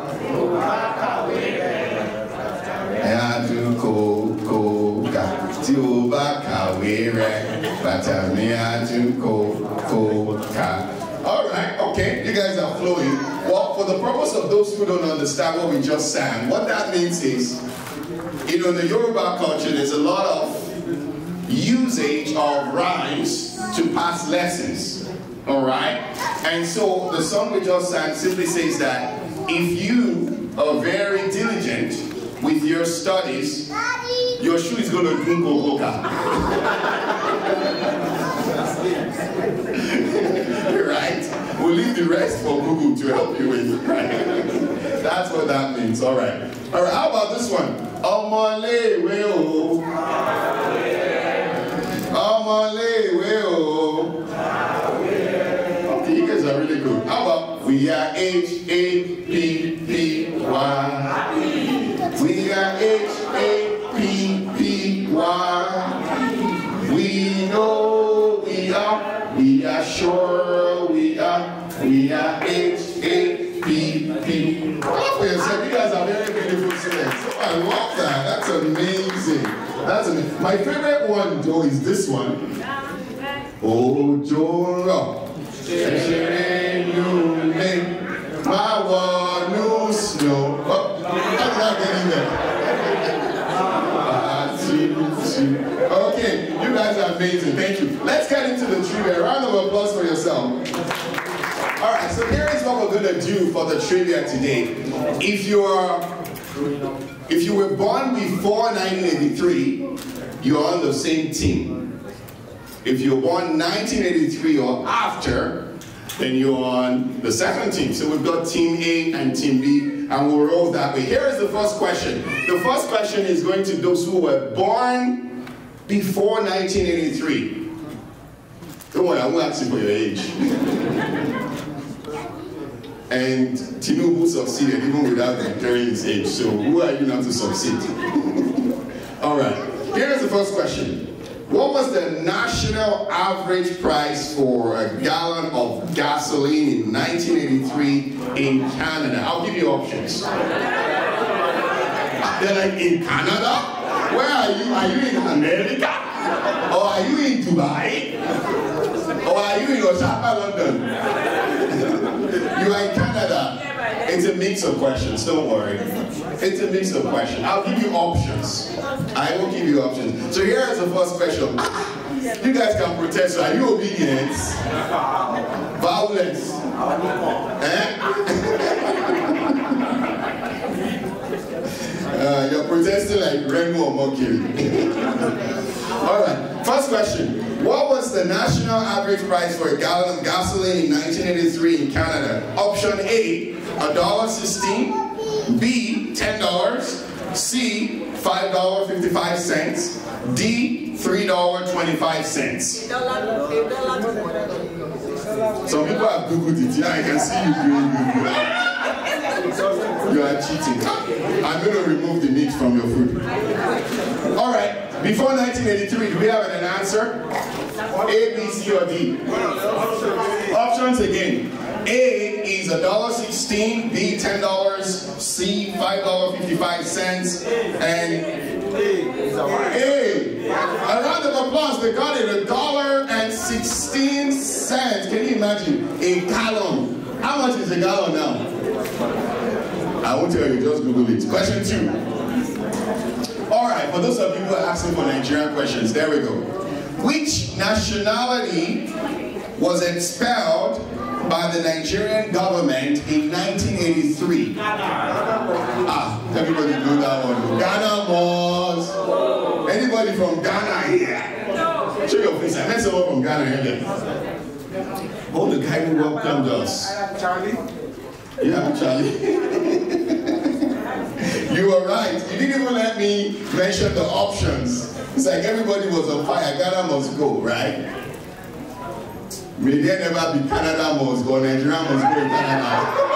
Dunko Koka. Tuba Kawire. Batamia Dunko Koka. All right, okay, you guys are flowing. Well, for the purpose of those who don't understand what we just sang, what that means is, you know, in the Yoruba culture, there's a lot of usage of rhymes to pass lessons, all right? And so the song we just sang simply says that if you are very diligent with your studies, your shoe is going to dunko koka. Right? We'll leave the rest for Google to help you with, right? That's what that means, all right. All right, how about this one? Omole o. Omole o. Okay, you guys are really good. How about we are H-A-P-P-Y. We are H-A-P-P-Y. We know we are sure we are H-A-P-P. Clap for yourself. You guys are very beautiful students. Oh, I love that. That's amazing. That's amazing. My favorite one, though, is this one. Oh, Joro. My one no snow. Oh, I'm not getting there. Okay, you guys are amazing. Thank you. Let's get into the trivia. Round of applause for yourself. All right, so here is what we're going to do for the trivia today. If you were born before 1983, you're on the same team. If you're born 1983 or after, then you're on the second team. So we've got Team A and Team B, and we'll roll that way. Here is the first question. The first question is going to those who were born before 1983. Don't worry, I won't ask you for your age. And Tinubu succeeded even without comparing his age. So who are you not to succeed? All right, here is the first question. What was the national average price for a gallon of gasoline in 1983 in Canada? I'll give you options. They're like, in Canada? Where are you? Are you in America? Or are you in Dubai? Or are you in Osaka, London? You are in Canada. It's a mix of questions, don't worry. It's a mix of questions. I'll give you options. I will give you options. So here is the first question. You guys can protest. Are you obedient? Violence. You're protesting like Rengo or Mokiri. Alright, first question. What was the national average price for a gallon of gasoline in 1983 in Canada? Option A, $1.16. B, $10. C, $5.55. D, $3.25. Some people have Googled it. Yeah, I can see you doing Google. You are cheating. I'm going to remove the meat from your food. All right. Before 1983, do we have an answer? A, B, C, or D? Options again. A is $1.16, B $10, C $5.55, and A. A round of applause. They got it, $1.16. Can you imagine? A gallon. How much is a gallon now? I won't tell you, just Google it. Question 2. Alright, for those of you who are asking for Nigerian questions, there we go. Which nationality was expelled by the Nigerian government in 1983? Everybody know that one. Ghana was. Anybody from Ghana here? Show your face. I met someone from Ghana here. Oh, the guy who welcomed us. Charlie? Yeah, Charlie. You were right. You didn't even let me mention the options. It's like everybody was on fire. Ghana must go, right? May there never be Canada must go. Nigeria must go in Canada.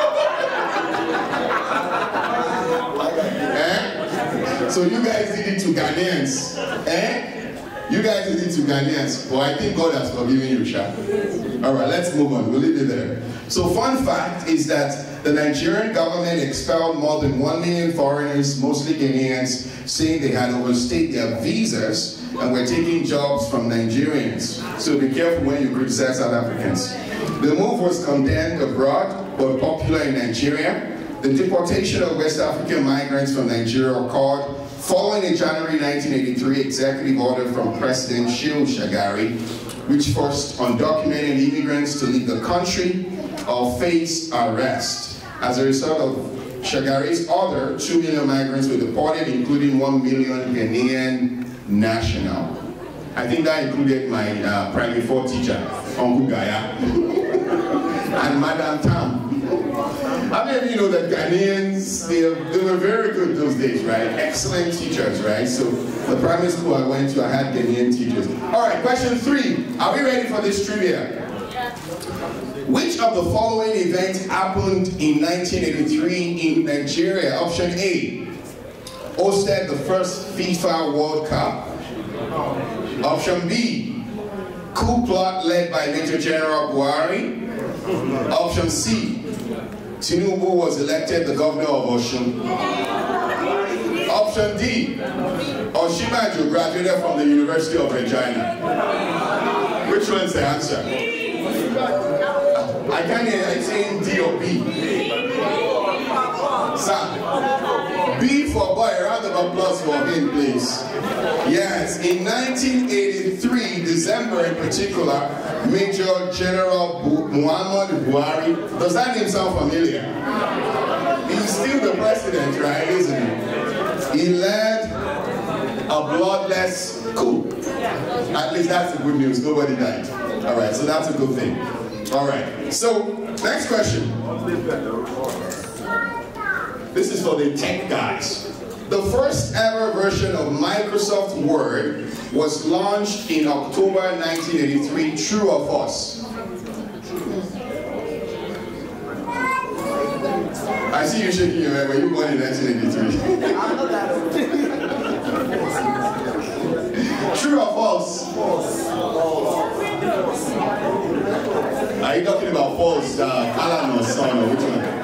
So you guys did it to Ghanaians. You guys did it to Ghanaians. Well, I think God has forgiven you, Sha. All right, let's move on. We'll leave it there. So fun fact is that the Nigerian government expelled more than 1 million foreigners, mostly Ghanaians, saying they had overstayed their visas and were taking jobs from Nigerians. So be careful when you criticize South Africans. The move was condemned abroad, but popular in Nigeria. The deportation of West African migrants from Nigeria occurred following a January 1983 executive order from President Shehu Shagari, which forced undocumented immigrants to leave the country or face arrest. As a result of Shagari's order, 2 million migrants were deported, including 1 million Ghanaian national. I think that included my primary 4 teacher, Uncle Gaya, and Madam Tam. How many of you know that Ghanaians, they were very good those days, right? Excellent teachers, right? So the primary school I went to, I had Ghanaian teachers. All right, question 3. Are we ready for this trivia? Which of the following events happened in 1983 in Nigeria? Option A, hosted the first FIFA World Cup. Option B, coup plot led by Major General Buhari. Option C, Tinubu was elected the governor of Osun. Option D, Oshibajo graduated from the University of Regina. Which one's the answer? I can't hear you saying D or B. Sam. B for boy. A round of applause for him, please. Yes, in 1983, December in particular, Major General Muhammadu Buhari, does that name sound familiar? He's still the president, right, isn't he? He led a bloodless coup. At least that's the good news, nobody died. All right, so that's a good thing. All right, so next question. This is for the tech guys. The first ever version of Microsoft Word was launched in October 1983. True or false? I see you shaking your head. Were you born in 1983? True or false? False. Are you talking about false, Alan or son, or which one?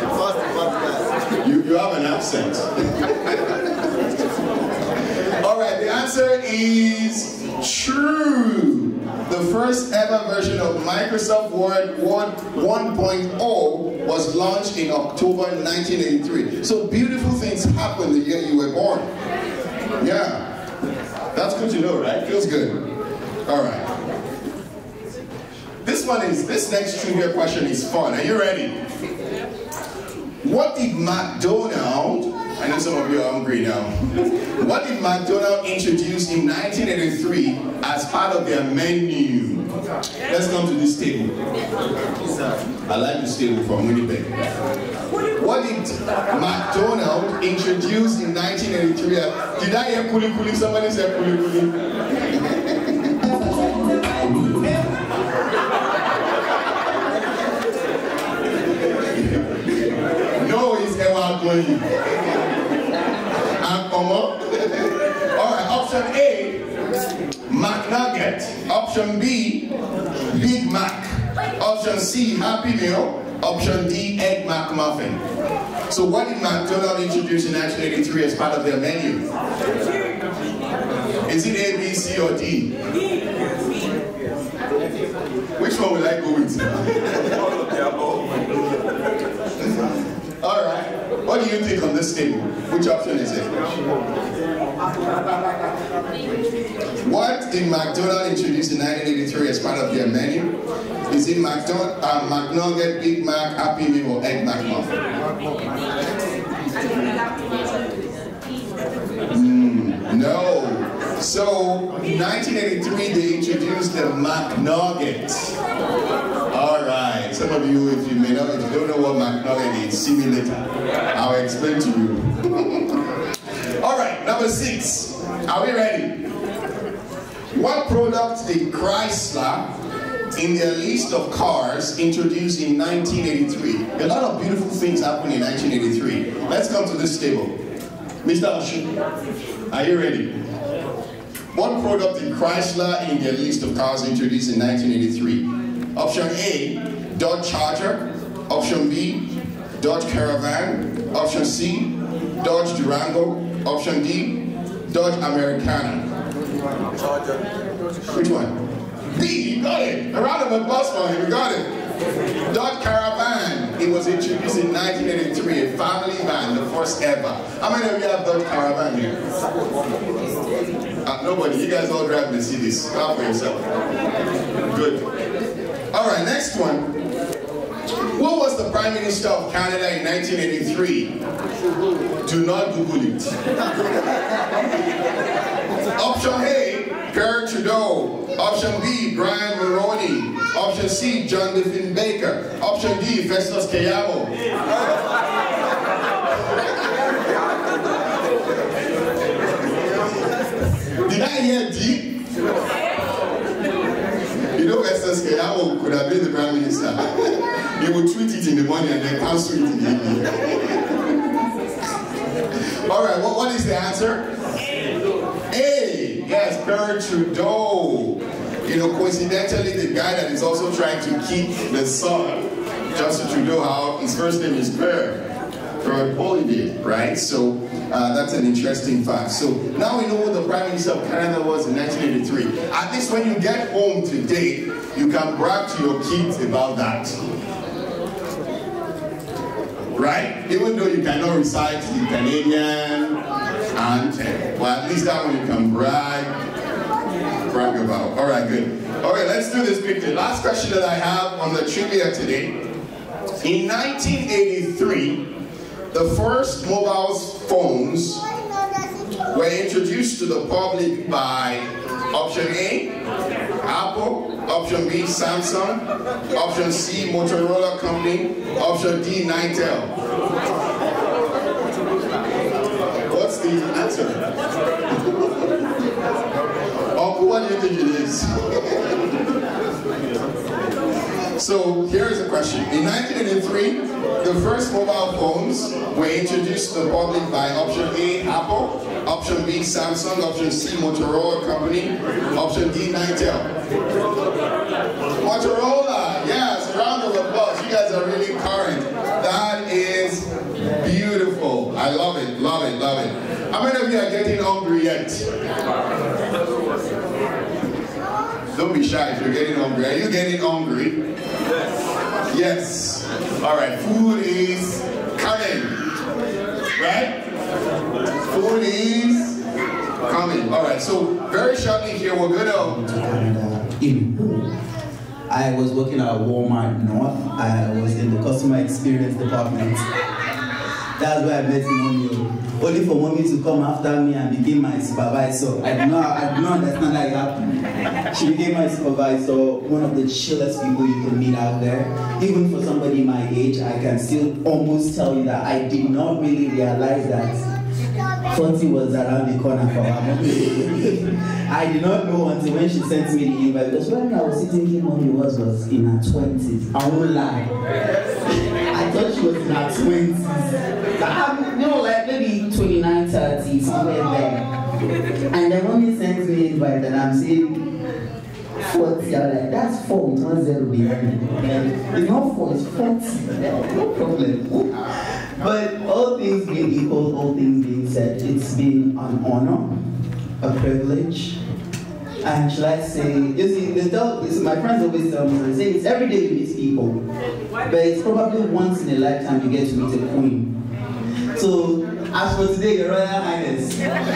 You have an accent. Alright, the answer is true. The first ever version of Microsoft Word 1.0 was launched in October 1983. So beautiful things happened the year you were born. Yeah. That's good to know, right? Feels good. All right. This next trivia question is fun. Are you ready? What did McDonald's, I know some of you are hungry now. What did McDonald's introduce in 1983 as part of their menu? Let's come to this table. I like this table from Winnipeg. What did McDonald's introduce in 1983? Did I hear kuli kuli? Somebody said kuli kuli. No, it's ever going. And come on. All right, option A, McNugget. Option B, Big Mac. Option C, Happy Meal. Option D, Egg McMuffin. So what did McDonald's introduce in 1983 as part of their menu? Is it A, B, C, or D? Which one will I go with? All right. What do you think on this table? Which option is it? What did McDonald's introduce in 1983 as part of their menu? Is it McNugget, Big Mac, Happy Meal, or Egg McMuffin? No. So, in 1983, they introduced the McNugget. All right. Some of you, if you don't know what McNugget is, see me later. I'll explain to you. All right. Number 6. Are we ready? What product did Chrysler, in their list of cars, introduced in 1983? A lot of beautiful things happened in 1983. Let's come to this table. Mr. Oshu, are you ready? What product did Chrysler in their list of cars introduce in 1983? Option A, Dodge Charger. Option B, Dodge Caravan. Option C, Dodge Durango. Option D, Dodge Americana. Charger. Which one? B, you got it. A round of applause for him, you got it. Dodge Caravan. It was introduced in 1983, a family van, the first ever. How many of you have Dodge Caravan here? Nobody. You guys all drive Mercedes. Clap for yourself. Good. All right, next one. Who was the Prime Minister of Canada in 1983? Do not Google it. Option A, Pierre Trudeau. Option B, Brian Mulroney. Option C, John Diffin Baker. Option D, Festus Keyamo. Did I hear D? You know, Festus Keyamo could have been the Prime Minister. He would tweet it in the morning and then cancel it in the evening. All right, what is the answer? A. Yes, Pierre Trudeau. You know, coincidentally, the guy that is also trying to keep the son, Justin Trudeau, his first name is Pierre. For holiday, right? So that's an interesting fact. So now we know what the Prime Minister of Canada was in 1983. At least when you get home today, you can brag to your kids about that. Right? Even though you cannot recite the Canadian anthem. Well, at least that one you can brag about. All right, good. Okay, let's do this quickly. Last question that I have on the trivia today. In 1983, the first mobile phones were introduced to the public by option A, Apple. Option B, Samsung. Option C, Motorola Company. Option D, Nitel. What's the answer? Uncle, what do you think it is? So here's the question. In 1983, the first mobile phones were introduced to the public by option A, Apple. Option B, Samsung. Option C, Motorola Company. Option D, Nitel. Motorola, yes, round of applause. You guys are really current. That is beautiful. I love it, love it, love it. How many of you are getting hungry yet? Don't be shy if you're getting hungry. Are you getting hungry? Yes. All right. Food is coming. Right? Food is coming. All right. So very shortly here, we're gonna. I was working at Walmart North. I was in the customer experience department. That's where I met Mommy. Only for Mommy to come after me and became my supervisor. I do not understand how it happened. She became my supervisor, one of the chillest people you can meet out there. Even for somebody my age, I can still almost tell you that I did not really realize that 40 was around the corner for her. I did not know until when she sent me the invite, because when I was thinking Mommy was in her 20s. I won't lie. I thought she was in her 20s. You know, like maybe 29, 30, somewhere there. And then Mommy sent me an invite and I'm saying 40. I'm like, that's 4 with 1 0 behind it. It's not 4, it's 40. No problem. But all things being equal, all things being said, it's been an honor, a privilege, and shall I say, you see, my friends always tell me, they say it's every day you meet people, but it's probably once in a lifetime you get to meet a queen. So, as for today, Your Royal Highness,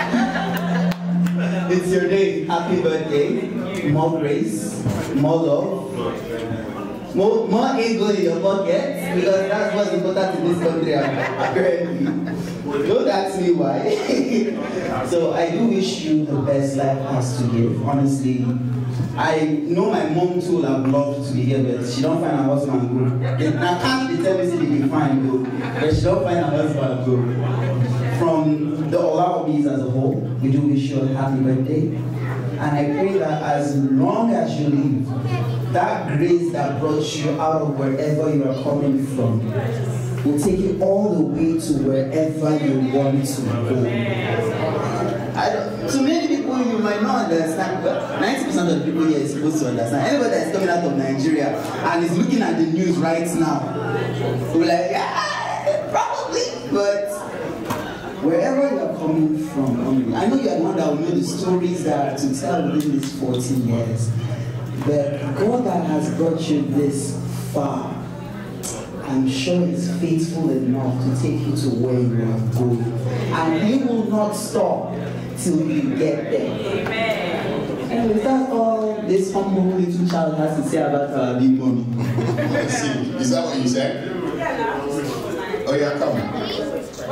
it's your day. Happy birthday, more grace, more love, more ego in your pocket, because that's what's important in this country, apparently. Don't ask me why. So I do wish you the best life has to give. Honestly, I know my mom too would have loved to be here, but she don't find her husband good. I can't tell me say they be fine though, but she don't find her husband good. From the Ola Obis as a whole, we do wish you a happy birthday. And I pray that as long as you live, that grace that brought you out of wherever you are coming from will take you all the way to wherever you want to go. To many people, you might not understand, but 90% of the people here is supposed to understand. Anybody that's coming out of Nigeria and is looking at the news right now, will be like, yeah, probably, but wherever you are coming from, I know you are one that will know the stories that to tell within these 14 years, but God that has brought you this far, I'm sure He's faithful enough to take you to where you are going. And He will not stop till you get there. Amen. And is that all this humble little child has to say about our big mommy? Let's see. Is that what you said? Yeah, oh, yeah, come on.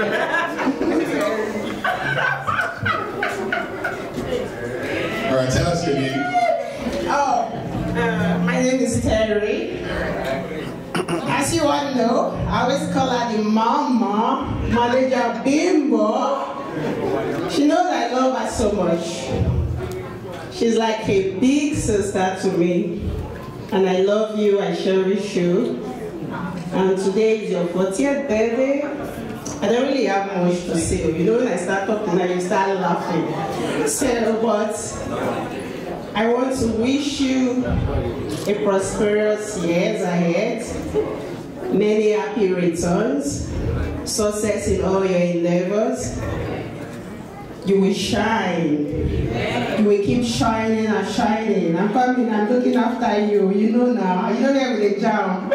All right, tell us your name. My name is Terry. As you all know, I always call her the mama, manager Bimbo. She knows I love her so much. She's like a big sister to me. And I love you, I cherish you. And today is your 40th birthday. I don't really have much to say. You know, when I start talking, you start laughing. So, but I want to wish you a prosperous years ahead, many happy returns, success in all your endeavors. You will shine. You will keep shining and shining. I'm coming, I'm looking after you. You know now. You know where we jump.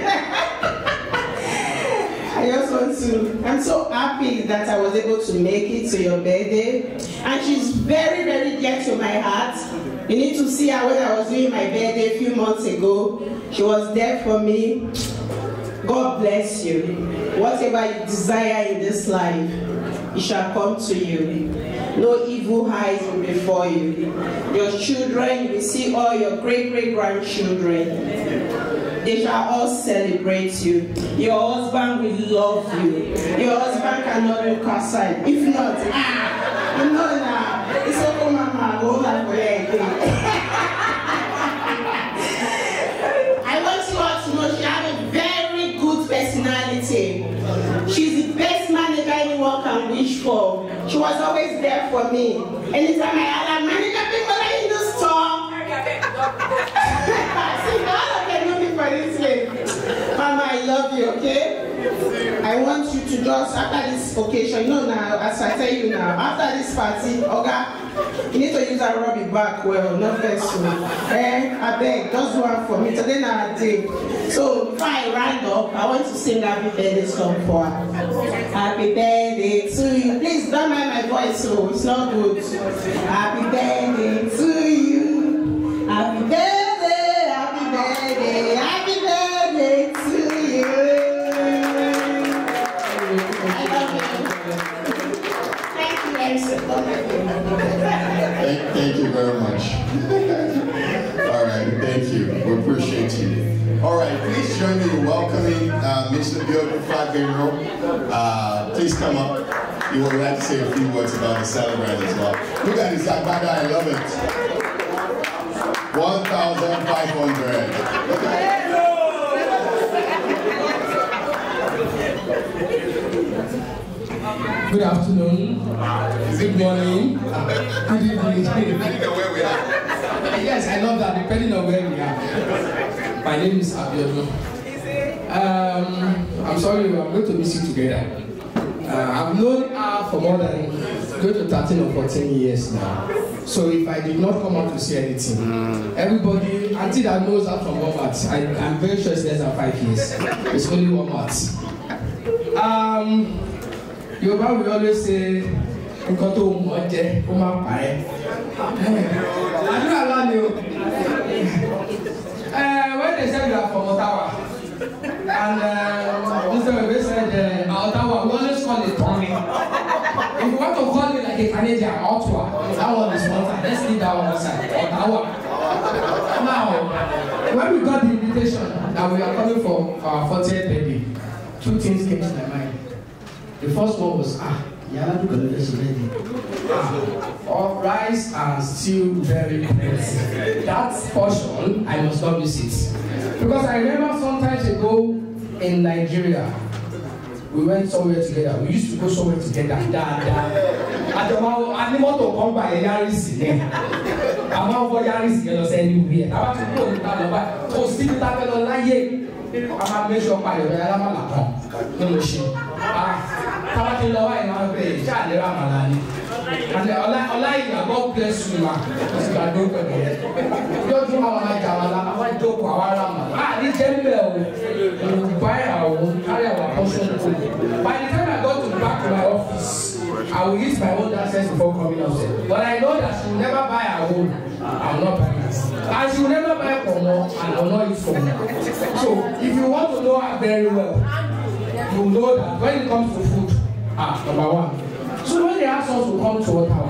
I just want to, I'm so happy that I was able to make it to your birthday. And she's very, very dear to my heart. You need to see her when I was doing my birthday a few months ago. She was there for me. God bless you. Whatever you desire in this life, it shall come to you. No evil eyes will be before you. Your children, you will see all your great-great-grandchildren. They shall all celebrate you. Your husband will love you. Your husband cannot look aside. If not, you know now. It's okay, Mama. Go back for I want you all to know she has a very good personality. She's the best manager anyone can wish for. She was always there for me. Anytime I had a manager, people in the store. See, all of them know me for this way. Mama, I love you, okay? I want you to just, after this occasion, you know now, as I tell you now, after this party, okay, you need to use a rubber back well, not vex me. I beg, just do one for me. Today now I day. So before I round up, I want to sing Happy Birthday song for her. Happy birthday to you. Please don't mind my voice, so it's not good. Happy birthday to you. Happy birthday, happy birthday, happy birthday to you. I love you. Thank you, Thank you very much. All right, thank you. We appreciate you. All right, please join me in welcoming Mr. Bill Fagero. Please come up. You would like to say a few words about the celebrant as well. Look at this agbada, I love it. 1,500. Good afternoon. Good morning. Good evening. Depending on where we are. Yes, I love that. Depending on where we are. My name is Abimbola. I'm sorry, I'm going to miss you together. I've known her for more than going to 13 or 14 years now. So if I did not come out to say anything, everybody, until that knows her from Walmart, I'm very sure it's less than 5 years. It's only Walmart. Yoruba will always say, "Nǹkan tó mọ̀ jẹ, ó máa pa ẹ́." Àdúrà lá ni o. When they said you are from Ottawa, and Mr. Orebe said Ottawa, we always call it Tony. If you want to call it like a Canadian, Ottawa, that one is one side. Let's leave that one aside. Ottawa. Now, when we got the invitation that we are coming for our 40th birthday, two things came to my mind. The first one was, rice and stew, very crazy. That portion, I must not miss it. Because I remember sometimes ago in Nigeria, we went somewhere together. We used to go somewhere together. And the animal to come by a Yaris. I'm not for Yaris, you know, saying we are. I want to go to that. Oh, still that fellow like I'm not sure by the way. I'm not Tabati Lawa in our place, Charlie Ramalani. And God bless you, man. This is a dope again. Don't do our like Jamala, I want to go our Rama. This temple will buy our own, carry our portion. By the time I go back to my office, I will use my own access before coming upstairs. But I know that she will never buy her own. I will not buy it. And she will never buy for more, and I will not use for more. So, if you want to know her very well, you know that when it comes to food, number one. So when they ask us to come to Ottawa,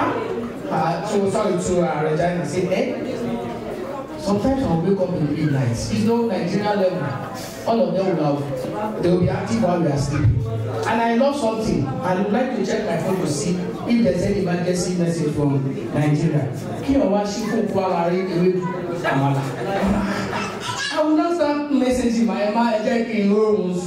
to Regina, say, sometimes I'll wake up in the midnight. It's no Nigerian level. All of them they will be active while we are sleeping. And I love something. I would like to check my phone to see if there's any emergency message from Nigeria. I will not start messaging my in rooms.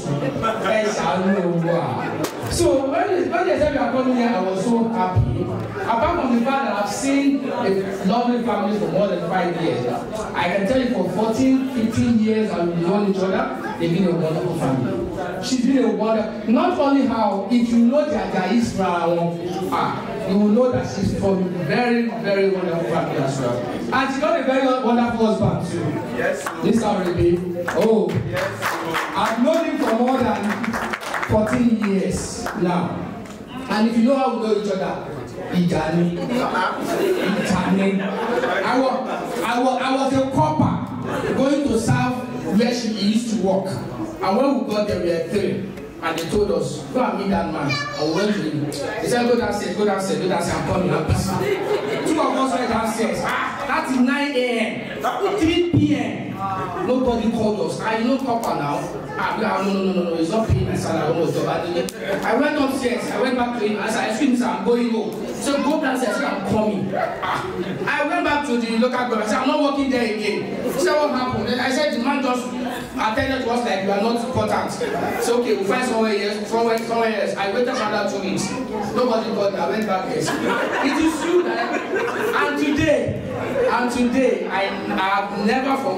So when they said we are coming here, I was so happy. Apart from the fact that I've seen a lovely family for more than 5 years, I can tell you for 14, 15 years and we've known each other, they've been a wonderful family. She's been a wonderful, not only how, if you know their Israel, you will know that she's from a very, very wonderful family as well. And she got a very wonderful husband too. Yes. Mr. Orebe. Oh. Yes. I've known him for more than 14 years now. And if you know how we know each other, Ijani. I was a copper going to serve where she used to work. And when we got there, we were 3. And they told us, go and meet that man. I went to him. He said, go downstairs, I'm coming. I'm busy. 2 of us went downstairs. That is 9 a.m. 3 p.m. Nobody called us. I know copper now. No, it's not paying my salary. I went upstairs. I went back to him. I said, excuse me, I'm going home. So go downstairs. I'm coming. I went back to the local government. I said, I'm not working there again. He said, what happened? Then I said, the man just attended to us like you are not important. So okay, we'll find somewhere else. I waited another 2 weeks. Nobody called me. I went back there. It is true that. And today, I have never for once in my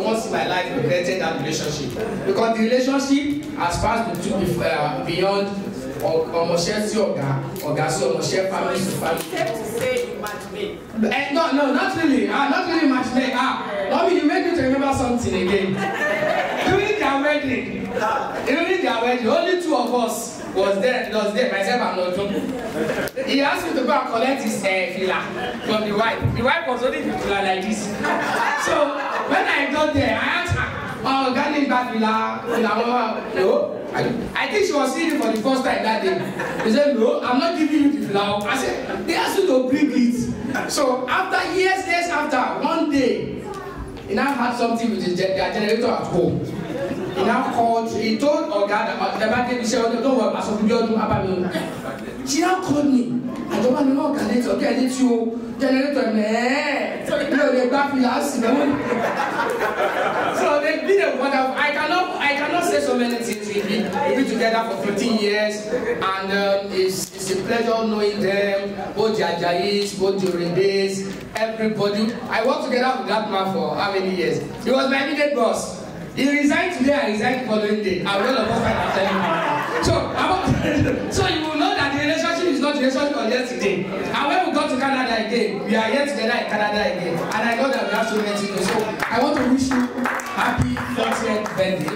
my life regretted that relationship because the relationship has passed beyond Omoshe family to family. Safe to say you match me. No, not really. Not really match me. Mommy, you make me to remember something again. During their wedding, only two of us was there, myself and Ojo. He asked me to go and collect his fila from the wife. The wife was only fila like this. So when I got there, I asked her, oh, Gani fila. No. I think she was seeing it for the first time that day. He said, no, I'm not giving you the flower. I said, they asked you to bring it. So after years after, one day, he now had something with their generator at home. He now called, he told Oga that the back he said, don't worry, she now called me. I don't want to know, okay, it's you, generator, man. So they back me last. So they've been a wonderful, I cannot say so many things. We've been together for 15 years, and it's a pleasure knowing them, both the Ajayis, both the Orebes, everybody. I worked together with that man for how many years? He was my immediate boss. He resigned today, I resigned the following day. I will of course telling you. So you will know that the relationship is not the relationship of yesterday. And when we go to Canada again, we are here together in Canada again. And I know that we have so many things. So I want to wish you happy 40th birthday.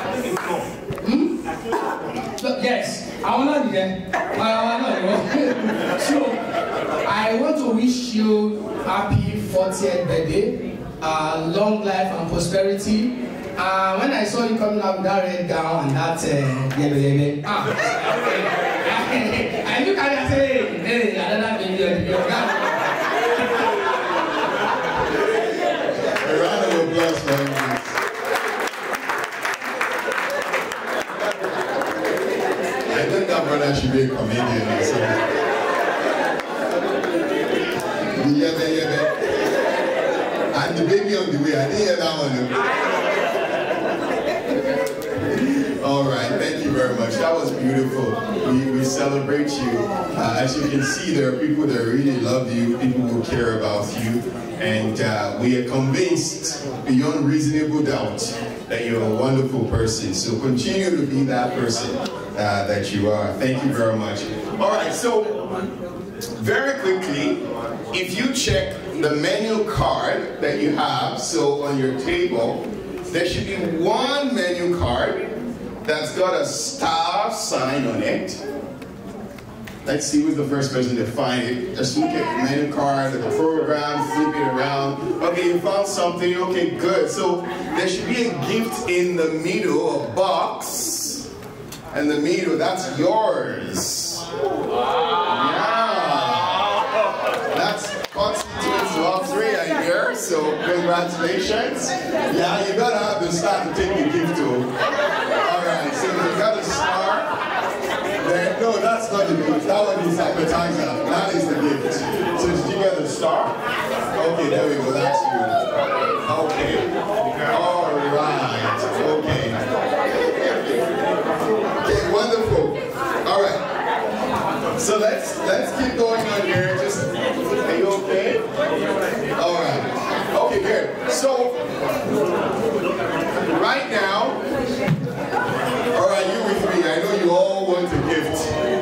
Yes, I want to be there. So I want to wish you happy 40th birthday, long life and prosperity. When I saw you coming out with that red gown and that I look at it and say, hey, another baby on your gown. A round of applause for him. I think that brother should be a comedian or something. Yeah. And the baby on the way, I didn't hear that one. All right, thank you very much. That was beautiful. We celebrate you. As you can see, there are people that really love you, people who care about you, and we are convinced beyond reasonable doubt that you're a wonderful person. So continue to be that person that you are. Thank you very much. All right, so very quickly, if you check the menu card that you have, so on your table, there should be one menu card that's got a star sign on it. Let's see who's the first person to find it. Just look at the menu card, the program, flip it around. Okay, you found something. Okay, good. So there should be a gift in the middle, a box. And the middle, that's yours. Yeah. That's constituents lottery, I hear. So congratulations. Yeah, you gotta have the star to take the gift to. Alright, so you got a star. There, no, that's not the gift. That one is appetizer. That is the gift. So did you get a star? Okay, there we go. That's you. Okay. Alright. Okay. Okay, wonderful. Alright. So let's keep going on here. Just, are you okay? Alright. Okay, good. So right now, or are you with me? I know you all want a gift.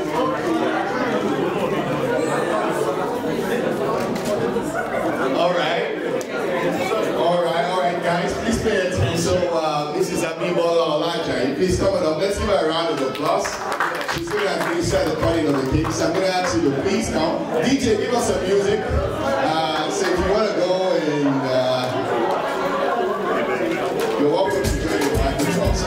All right, guys, please pay attention. So, Mrs. Abimbola Orebe, please come on up. Let's give her a round of applause. She's going to administer the cutting of the cake. So I'm going to ask you to please now, DJ, give us some music. So if you want to go and you're welcome to join the practice also.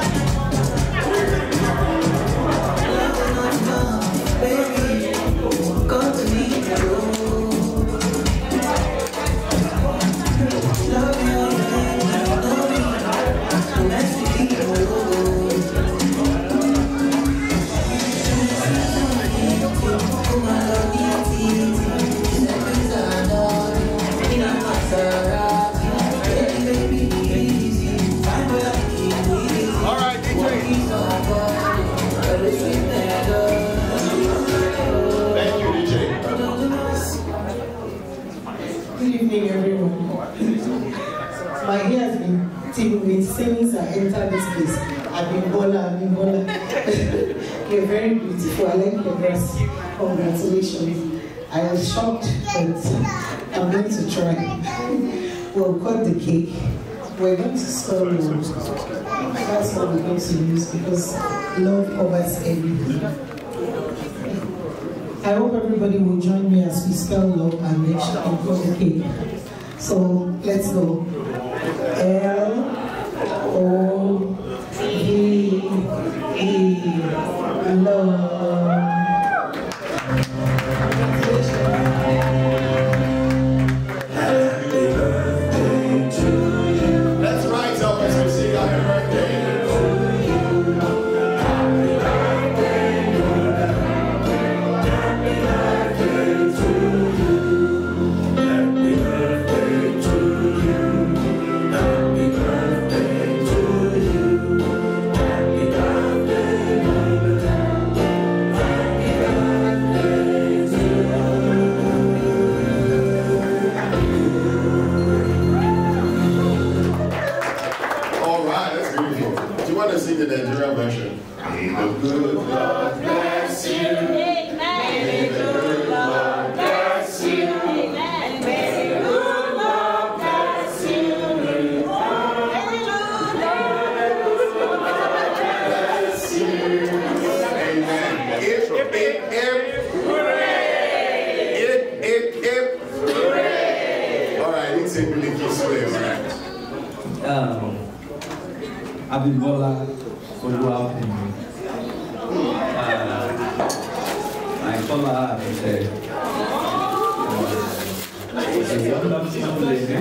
I since I entered this place. Abimbola. You're very beautiful. I like your dress. Congratulations. I was shocked, but I'm going to try. We'll cut the cake. We're going to spell love. That's what we're going to use because love covers everything. I hope everybody will join me as we spell love and then she can cut the cake. So let's go. L-O-V-E, love. Sing the Nigerian version. May the good Lord bless you. May the good Lord bless you. May the good Lord bless you. May the good Lord bless you. Amen. If, hooray. All right, it's a really kiss way, all right? Abimbola Orebe. I call her and say, she's a wonderful lady.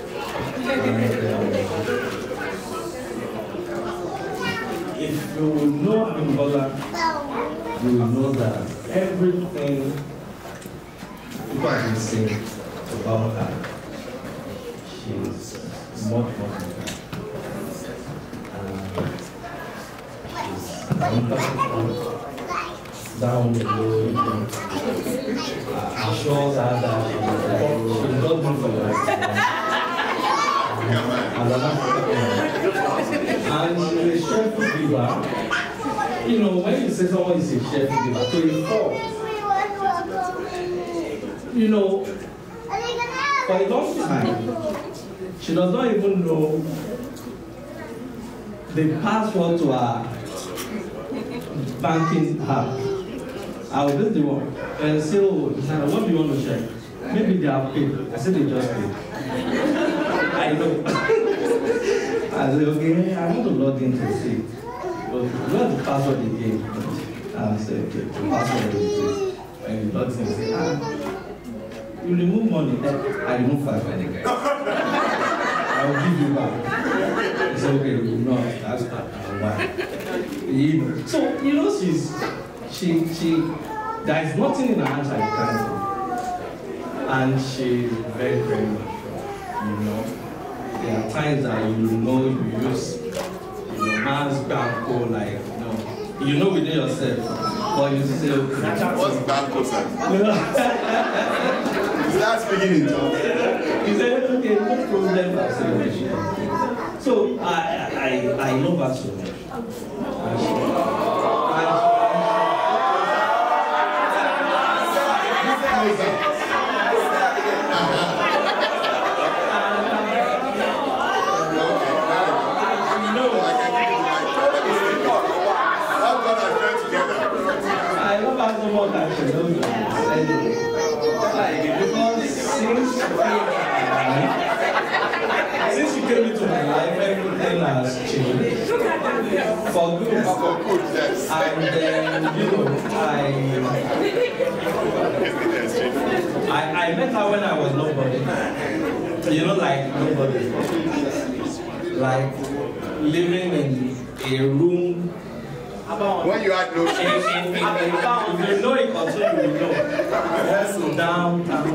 If you know Abimbola, you will know that everything people have been saying about her, she's much more than that. Down the road, assures her that she does not for life. And she's a cheerful giver. You know, when you say someone is a cheerful giver, to a fault, you know, for a long time, she does not even know the password to her banking app. I will do the one and say, oh, what do you want to check? Maybe they are paid. I said they just paid. I know. I said, okay, I want to log in to see. But what's the password they gave? I said, okay, the password they gave. And you log in and say, you remove money. I remove 500. I will give you back. He said, okay, we will not. That's why. You know. So, you know, there is nothing in her hands I can't do. And she's very, very mature. You know, there are times that you use, man's banco, like, you know within yourself. But you say, okay. What's banco, sir? Is that speaking in tongues? He said, okay, no problem. So I love her so much. I love her so much that she knows me. Because since she came into my life, everything has changed. For good. And then, you know, I met her when I was nobody. You know, like nobody. Like living in a room. When you had no shoes. If you know it, also you will know. Yes, downtown.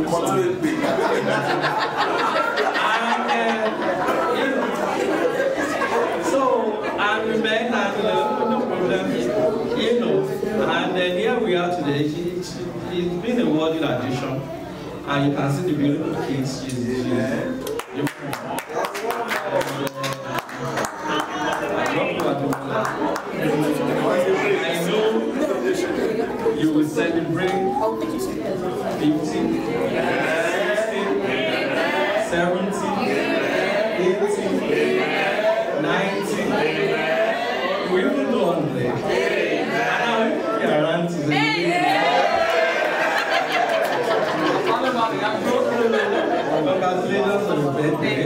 So, and we met and no problem, you know. And then here we are today. She's been a worthy addition. And you can see the beautiful kids. celebrate 50, 60, 70, 80, 90, we even do 100. And now we are around to the congratulations on your birthday.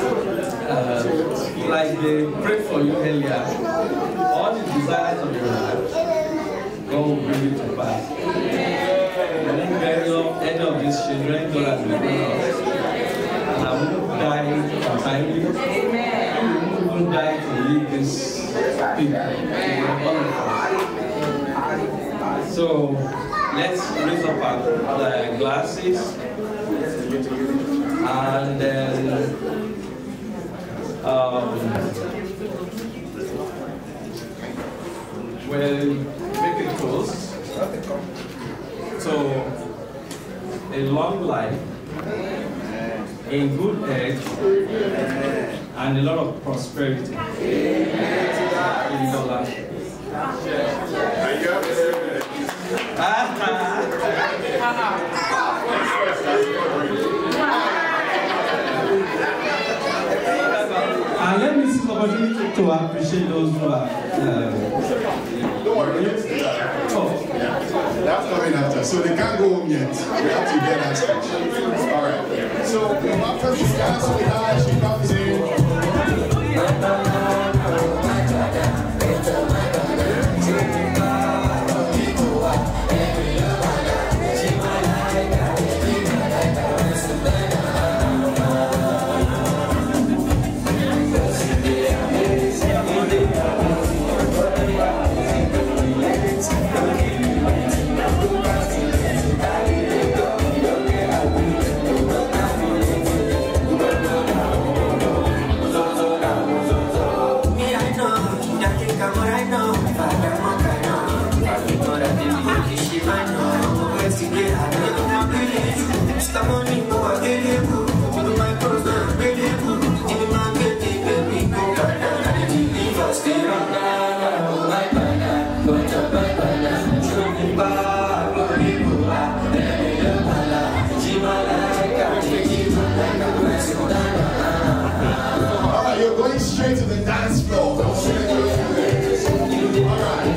Like they prayed for you earlier, all the desires of your life, God will bring it to pass. And then any of these children, God has given us. And I won't die untimely. You won't even die to leave this people. So let's raise up our glasses and then we'll make it close. So a long life, in good health, and a lot of prosperity in your life. And let me see the opportunity to appreciate those who are. Don't worry. Oh. That's coming after. So they can't go home yet. We have to get that speech. All right. So after she dance with her, she comes in. You're going straight to the dance floor. All right.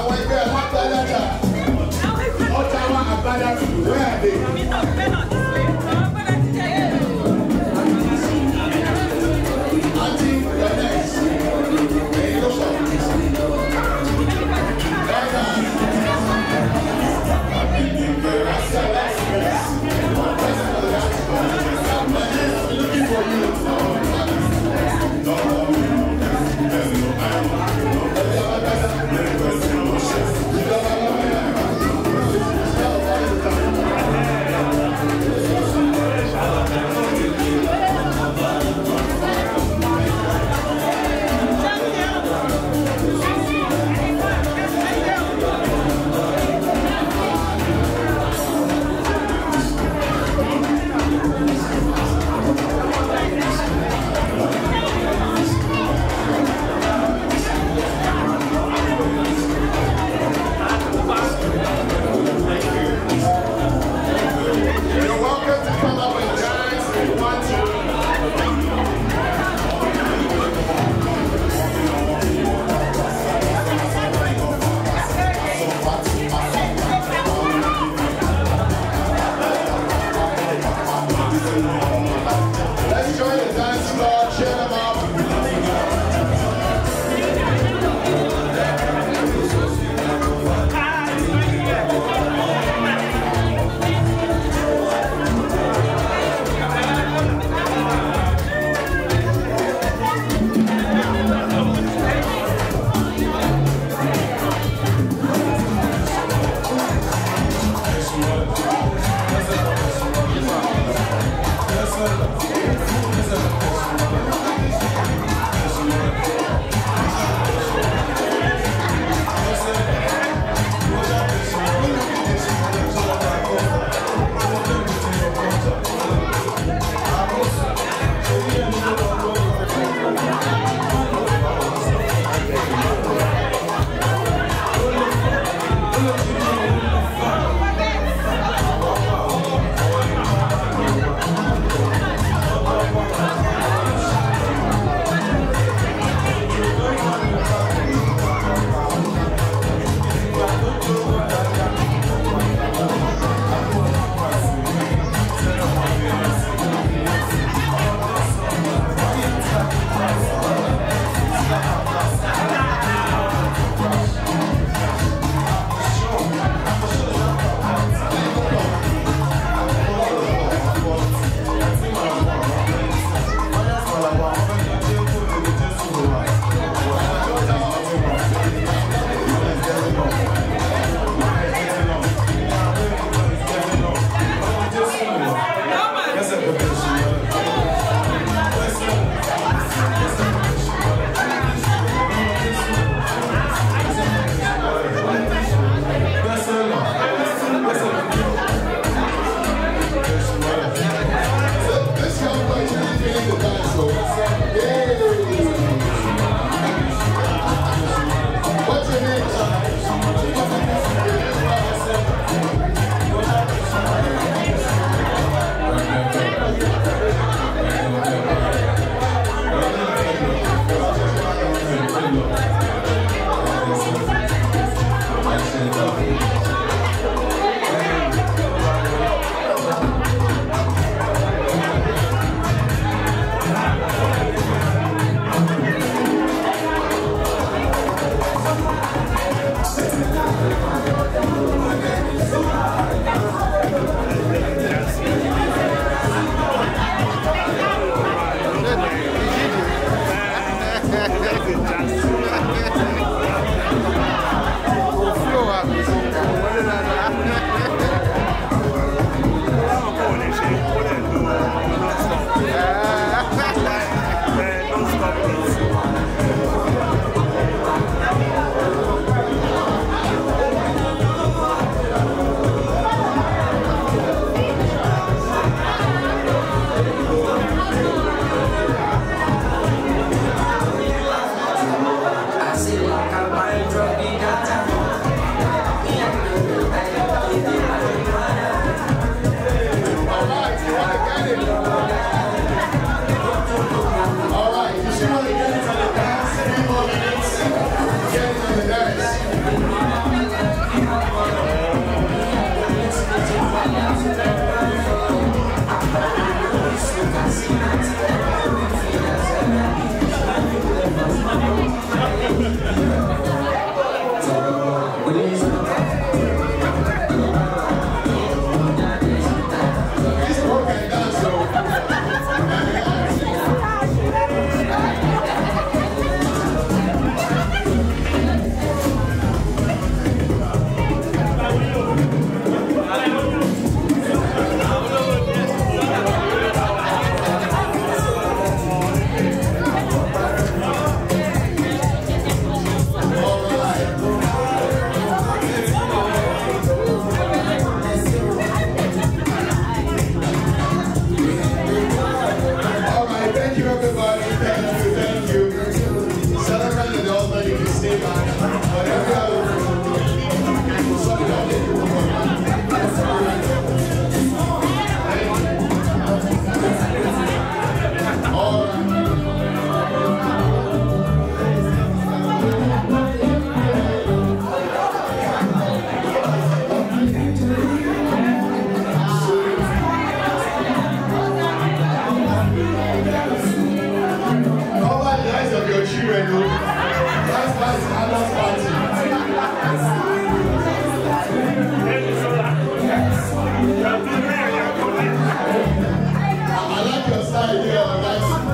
Where are they?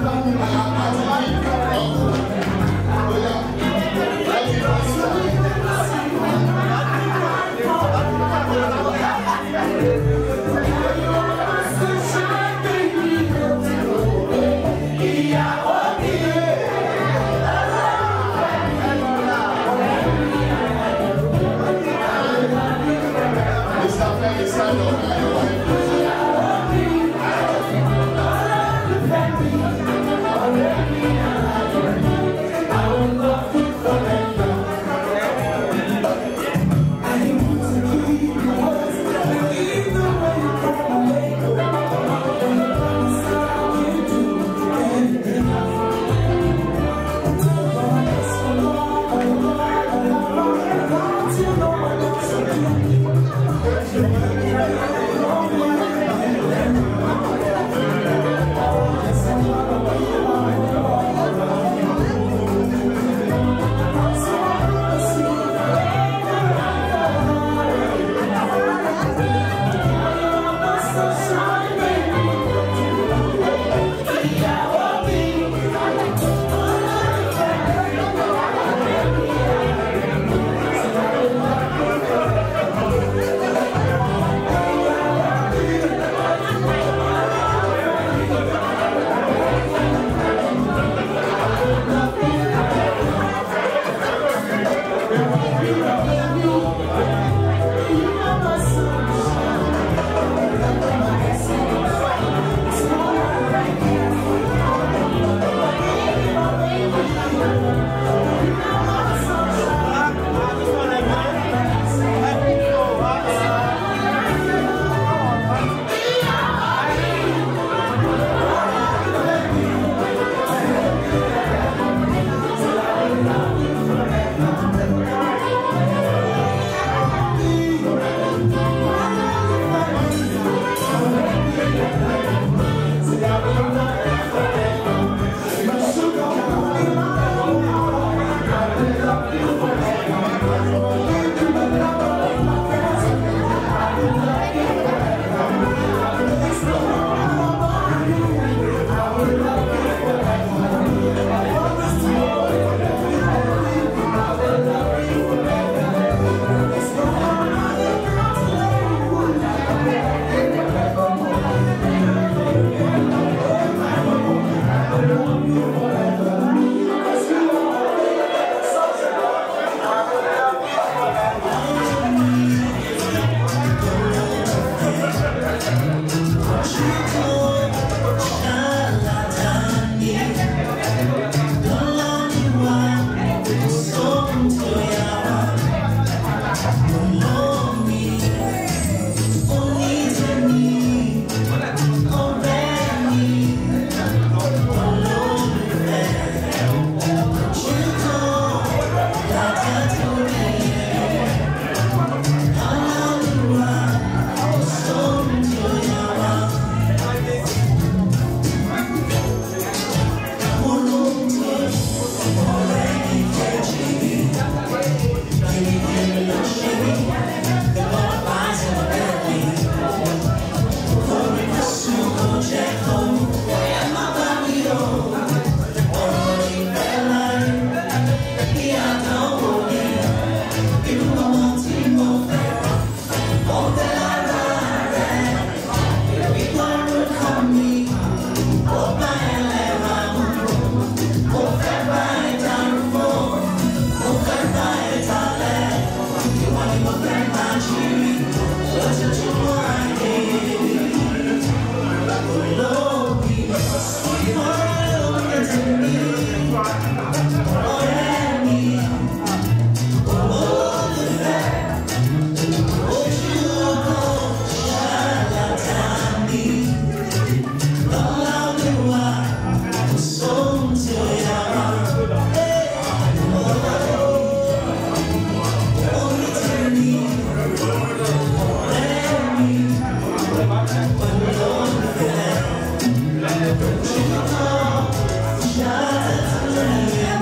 Yeah.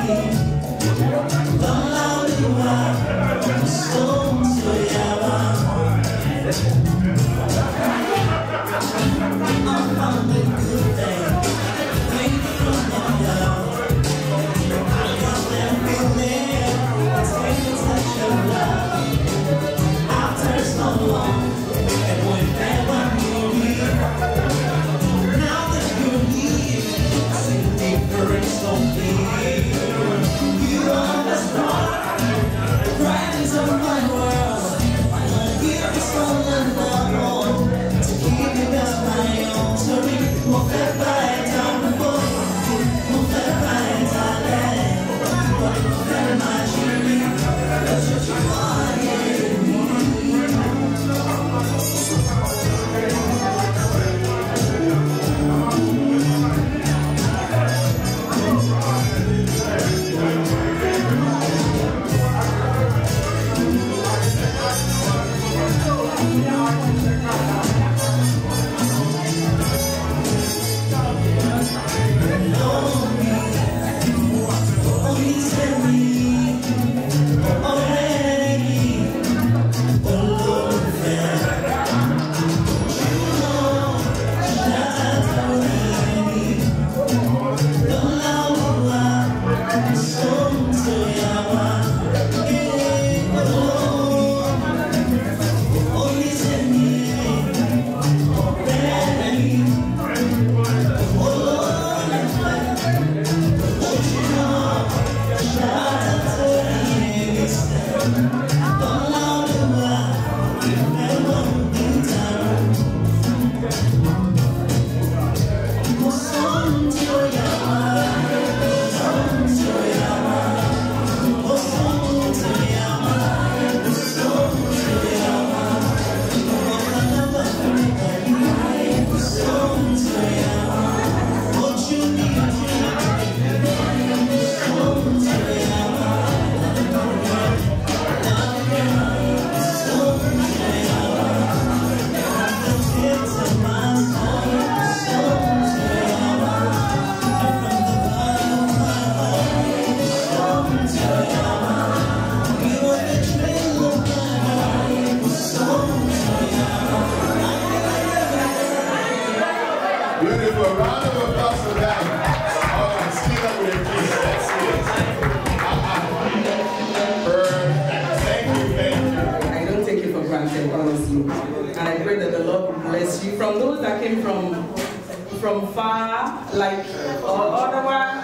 from those that came from far, like Ottawa.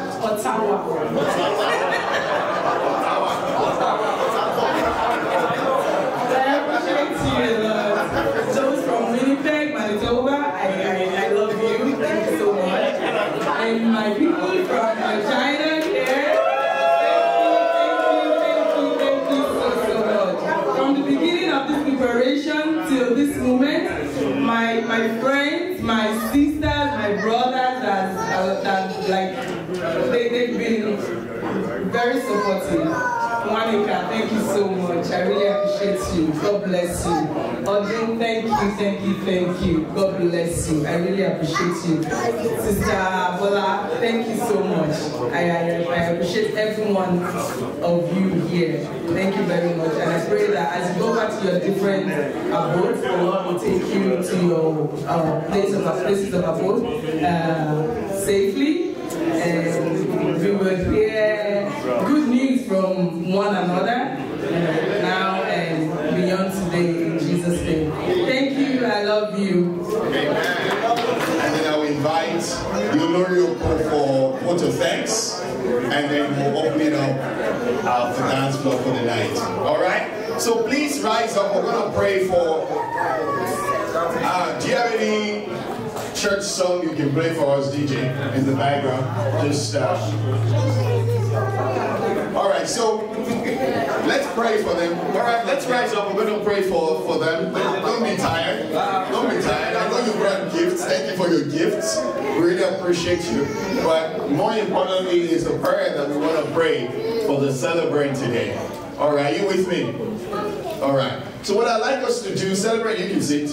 Those from Winnipeg, Manitoba, I love you. Thank you so much. And my people from Regina here, thank you so much. From the beginning of this preparation till this moment, my friends, my sisters, my brothers, they've been very supportive. Monica, thank you so much. I really appreciate you. God bless you. Audrey, thank you. God bless you. I really appreciate you. Sister Bola, thank you so much. I appreciate every one of you here. Thank you very much. And I pray that as you go back to your different abodes, the Lord will take you to your places of abode safely. And we will hear good news from one another now and beyond today in Jesus' name. Thank you. I love you. Amen. And then I'll invite Yolori for vote of thanks, and then we'll open it up the dance floor for the night. All right? So please rise up. We're going to pray for. Do you have any church song you can play for us, DJ, in the background? Just all right, so let's pray for them. All right, let's rise up. We're going to pray for them. Don't be tired. Don't be tired. I know you brought gifts. Thank you for your gifts. We really appreciate you. But more importantly is the prayer that we want to pray for the celebrant today. All right, are you with me? All right. So what I'd like us to do, celebrate, you can sit.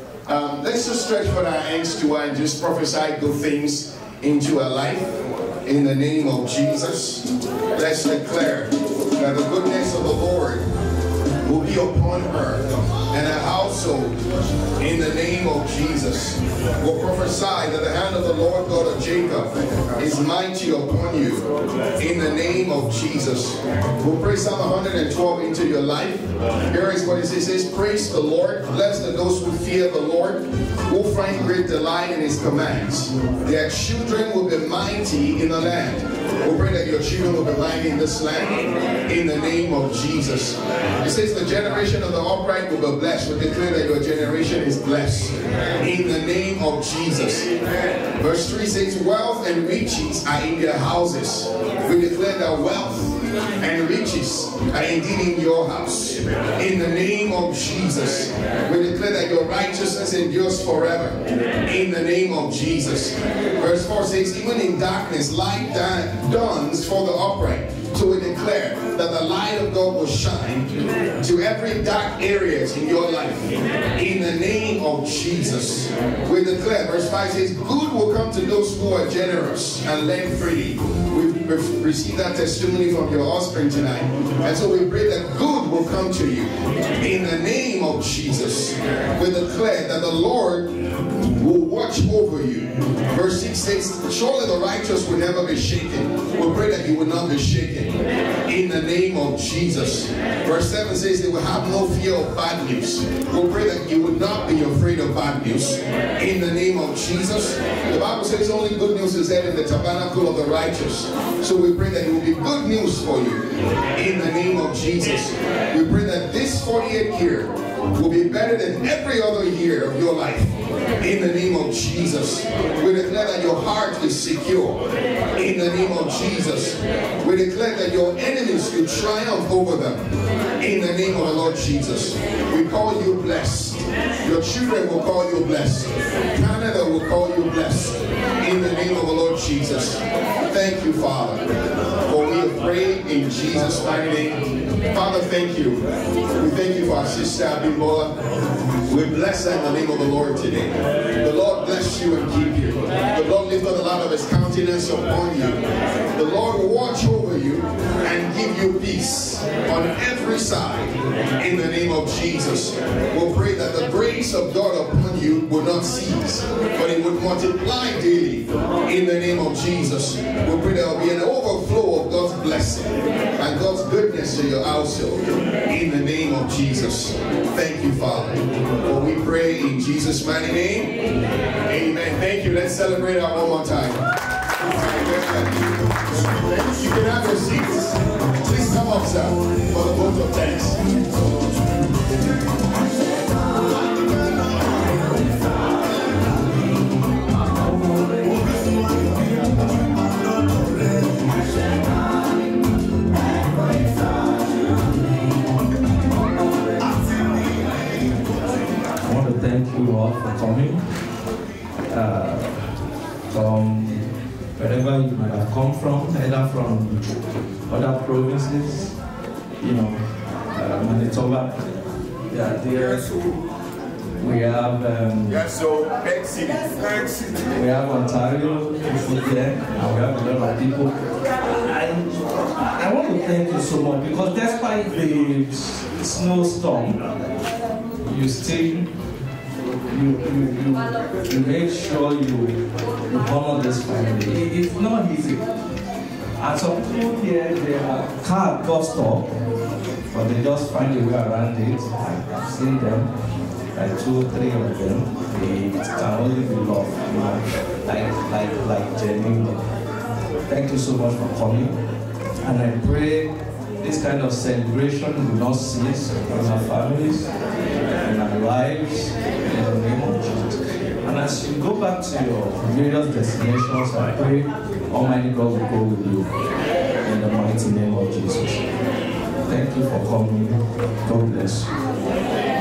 Let's just stretch for our hands to her and just prophesy good things into her life. In the name of Jesus, let's declare that the goodness of the Lord will be upon her and her household. In the name of Jesus, we'll prophesy that the hand of the Lord God of Jacob is mighty upon you. In the name of Jesus, we'll pray Psalm 112 into your life. Here is what it says. It says, praise the Lord. Blessed are those who fear the Lord, who find great delight in his commands. Their children will be mighty in the land. We'll pray that your children will be mighty in this land. In the name of Jesus. It says the generation of the upright will be blessed. We declare that your generation is blessed. In the name of Jesus. Verse 3 says, wealth and riches are in their houses. We declare that wealth and riches are indeed in your house. In the name of Jesus, we declare that your righteousness endures forever. In the name of Jesus. Verse 4 says, even in darkness, light dawns for the upright. So we declare that the light of God will shine to every dark areas in your life. In the name of Jesus. We declare, verse 5 says, good will come to those who are generous and lend freely. We've received that testimony from your offspring tonight. And so we pray that good will come to you. In the name of Jesus. We declare that the Lord will watch over you. Verse 6 says, surely the righteous will never be shaken. We pray that you will not be shaken. In the name of Jesus. Verse 7 says they will have no fear of bad news. We pray that you will not be afraid of bad news. In the name of Jesus. The Bible says only good news is there in the tabernacle of the righteous. So we pray that it will be good news for you. In the name of Jesus. We pray that this 48th year will be better than every other year of your life. In the name of Jesus. We declare that your heart is secure. In the name of Jesus. We declare that your enemies will triumph over them. In the name of the Lord Jesus. We call you blessed. Your children will call you blessed. Canada will call you blessed. In the name of the Lord Jesus. Thank you, Father. For we have prayed in Jesus' mighty name. Father, thank you. We thank you for our sister Abimbola. We bless her in the name of the Lord today. The Lord bless you and keep you. The Lord lift up the light of his countenance upon you. The Lord will watch over you and give you peace on every side. In the name of Jesus. We'll pray that the grace of God upon you will not cease, but it would multiply daily. In the name of Jesus. We'll pray there will be an overflow of God's blessings blessing and God's goodness to your household in the name of Jesus. Thank you, Father. For we pray in Jesus' mighty name. Amen. Thank you. Let's celebrate that one more time. You can have your seats. Please come up, sir, for the vote of thanks. Thank you all for coming. From wherever you might have come from, either from other provinces, you know, Manitoba. Yeah, there. We have we have Ontario people there, and we have a lot of people. I want to thank you so much because despite the snowstorm, you still you make sure you honor this family. It's not easy. And some people here, their car got stuck, but they just find a way around it. I've seen them, like 2 or 3 of them. It can only be love, you know, like genuine. Thank you so much for coming. And I pray this kind of celebration will not cease in our families, in our lives, in the name of Jesus. And as you go back to your various destinations, I pray Almighty God will go with you in the mighty name of Jesus. Thank you for coming. God bless you.